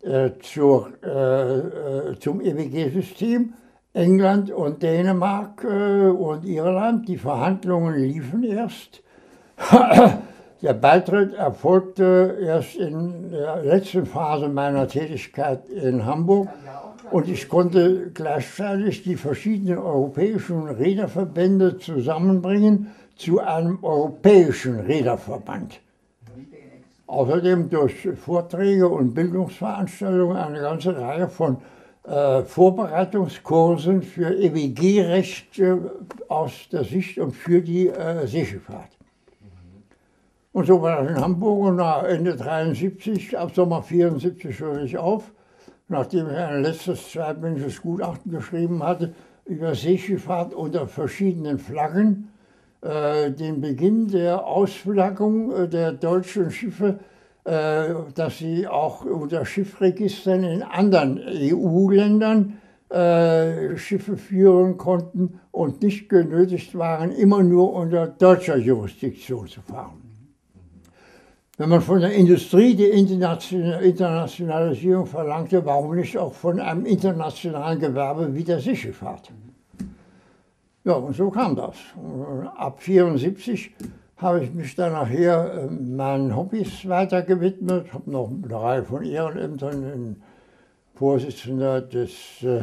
zum EWG-System. England und Dänemark und Irland, die Verhandlungen liefen erst. Der Beitritt erfolgte erst in der letzten Phase meiner Tätigkeit in Hamburg und ich konnte gleichzeitig die verschiedenen europäischen Reederverbände zusammenbringen zu einem europäischen Reederverband. Außerdem durch Vorträge und Bildungsveranstaltungen eine ganze Reihe von Vorbereitungskursen für EWG-Recht aus der Sicht und für die Seeschifffahrt. Und so war das in Hamburg und nach Ende 73, ab Sommer 74 hörte ich auf, nachdem ich ein letztes zweibändiges Gutachten geschrieben hatte über Seeschifffahrt unter verschiedenen Flaggen, den Beginn der Ausflaggung der deutschen Schiffe, dass sie auch unter Schiffregistern in anderen EU-Ländern Schiffe führen konnten und nicht genötigt waren, immer nur unter deutscher Jurisdiktion zu fahren. Wenn man von der Industrie die Internationalisierung verlangte, warum nicht auch von einem internationalen Gewerbe wie der Seeschifffahrt? Ja, und so kam das. Ab 1974 habe ich mich dann nachher meinen Hobbys weiter gewidmet, habe noch eine Reihe von Ehrenämtern, Vorsitzender des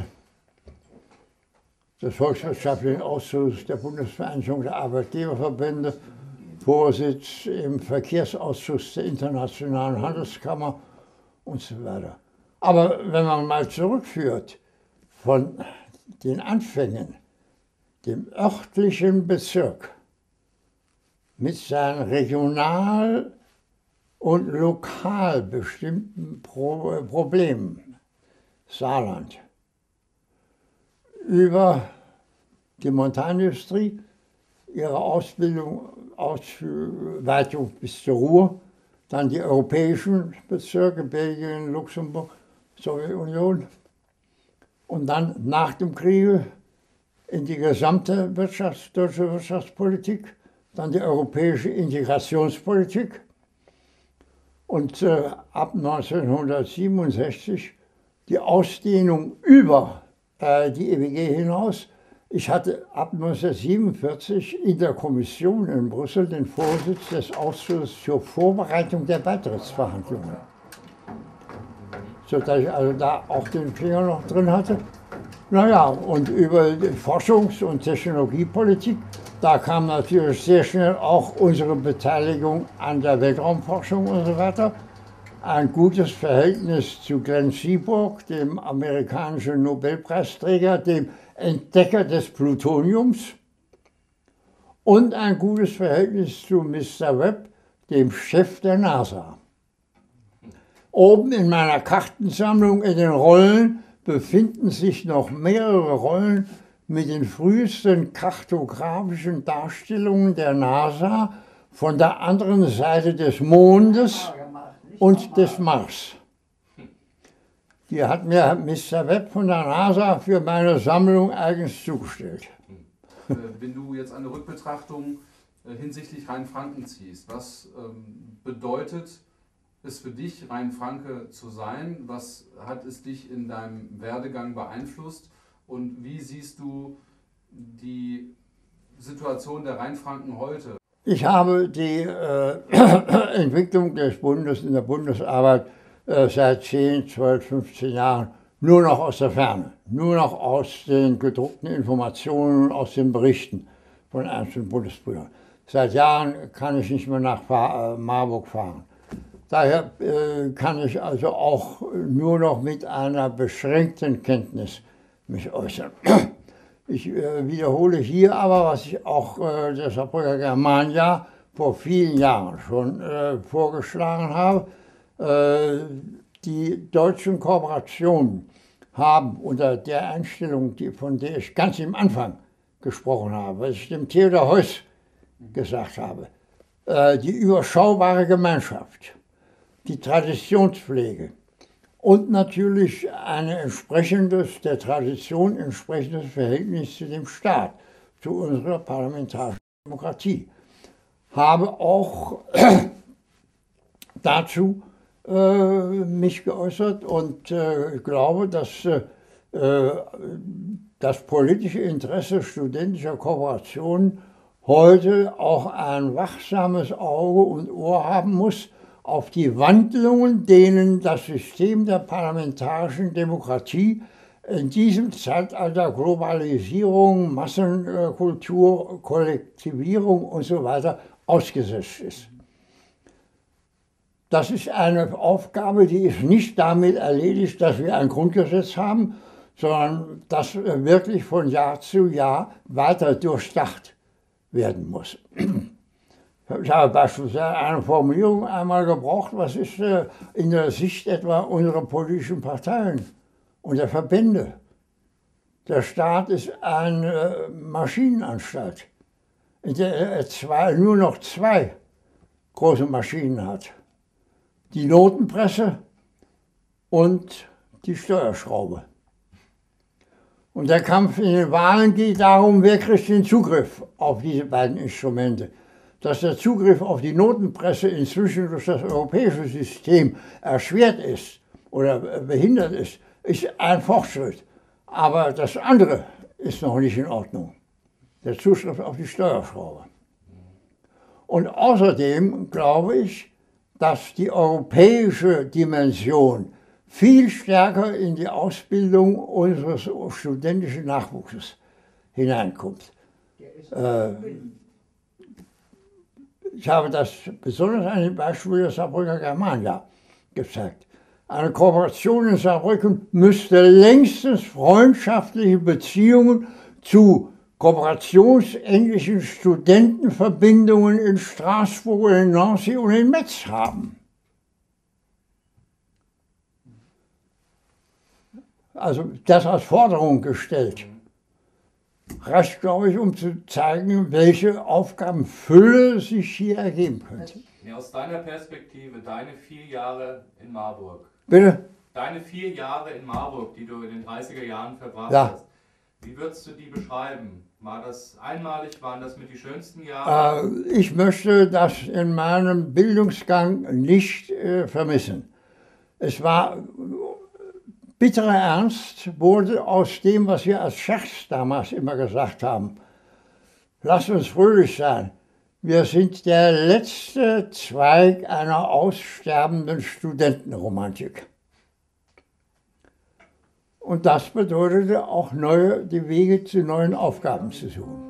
Volkswirtschaftlichen Ausschusses der Bundesvereinigung der Arbeitgeberverbände, Vorsitz im Verkehrsausschuss der Internationalen Handelskammer und so weiter. Aber wenn man mal zurückführt von den Anfängen, dem örtlichen Bezirk mit seinen regional und lokal bestimmten Problemen, Saarland, über die Montanindustrie, ihre Ausbildung, Ausweitung bis zur Ruhr, dann die europäischen Bezirke, Belgien, Luxemburg, Sowjetunion und dann nach dem Kriege in die gesamte deutsche Wirtschaftspolitik, dann die europäische Integrationspolitik und ab 1967 die Ausdehnung über die EWG hinaus. Ich hatte ab 1947 in der Kommission in Brüssel den Vorsitz des Ausschusses zur Vorbereitung der Beitrittsverhandlungen, sodass ich also da auch den Finger noch drin hatte. Naja, und über die Forschungs- und Technologiepolitik, da kam natürlich sehr schnell auch unsere Beteiligung an der Weltraumforschung und so weiter. Ein gutes Verhältnis zu Glenn Seaborg, dem amerikanischen Nobelpreisträger, dem Entdecker des Plutoniums, und ein gutes Verhältnis zu Mr. Webb, dem Chef der NASA. Oben in meiner Kartensammlung in den Rollen befinden sich noch mehrere Rollen mit den frühesten kartografischen Darstellungen der NASA von der anderen Seite des Mondes und des Mars. Die hat mir Mr. Webb von der NASA für meine Sammlung eigens zugestellt. Wenn du jetzt eine Rückbetrachtung hinsichtlich Rheinfranken ziehst, was bedeutet es für dich, Rheinfranke zu sein? Was hat es dich in deinem Werdegang beeinflusst? Und wie siehst du die Situation der Rheinfranken heute? Ich habe die Entwicklung des Bundes in der Bundesarbeit seit 10, 12, 15 Jahren nur noch aus der Ferne, nur noch aus den gedruckten Informationen, aus den Berichten von einzelnen Bundesbrüdern. Seit Jahren kann ich nicht mehr nach Marburg fahren. Daher kann ich also auch nur noch mit einer beschränkten Kenntnis mich äußern. Ich wiederhole hier aber, was ich auch der Saarbrücker Germania vor vielen Jahren schon vorgeschlagen habe. Die deutschen Kooperationen haben unter der Einstellung, von der ich ganz am Anfang gesprochen habe, was ich dem Theodor Heuss gesagt habe, die überschaubare Gemeinschaft, die Traditionspflege und natürlich ein entsprechendes, der Tradition entsprechendes Verhältnis zu dem Staat, zu unserer parlamentarischen Demokratie, habe auch dazu mich geäußert und glaube, dass das politische Interesse studentischer Kooperationen heute auch ein wachsames Auge und Ohr haben muss auf die Wandlungen, denen das System der parlamentarischen Demokratie in diesem Zeitalter Globalisierung, Massenkultur, Kollektivierung und so weiter ausgesetzt ist. Das ist eine Aufgabe, die ist nicht damit erledigt, dass wir ein Grundgesetz haben, sondern das wirklich von Jahr zu Jahr weiter durchdacht werden muss. Ich habe beispielsweise eine Formulierung einmal gebraucht, was ist in der Sicht etwa unserer politischen Parteien und der Verbände. Der Staat ist eine Maschinenanstalt, in der er nur noch zwei große Maschinen hat. Die Notenpresse und die Steuerschraube. Und der Kampf in den Wahlen geht darum, wer kriegt den Zugriff auf diese beiden Instrumente. Dass der Zugriff auf die Notenpresse inzwischen durch das europäische System erschwert ist oder behindert ist, ist ein Fortschritt. Aber das andere ist noch nicht in Ordnung. Der Zugriff auf die Steuerschraube. Und außerdem glaube ich, dass die europäische Dimension viel stärker in die Ausbildung unseres studentischen Nachwuchses hineinkommt. Ich habe das besonders an dem Beispiel der Saarbrücker Germania gezeigt. Eine Kooperation in Saarbrücken müsste längstens freundschaftliche Beziehungen zu kooperationsähnlichen Studentenverbindungen in Straßburg, in Nancy und in Metz haben. Also das als Forderung gestellt. Reicht, glaube ich, um zu zeigen, welche Aufgabenfülle sich hier ergeben könnte. Ja, aus deiner Perspektive, deine 4 Jahre in Marburg. Bitte? Deine 4 Jahre in Marburg, die du in den 30er Jahren verbracht Ja. hast. Wie würdest du die beschreiben? War das einmalig? Waren das mit die schönsten Jahre? Ich möchte das in meinem Bildungsgang nicht vermissen. Es war bitterer Ernst, wurde aus dem, was wir als Scherz damals immer gesagt haben. Lass uns fröhlich sein. Wir sind der letzte Zweig einer aussterbenden Studentenromantik. Und das bedeutete auch die Wege zu neuen Aufgaben zu suchen.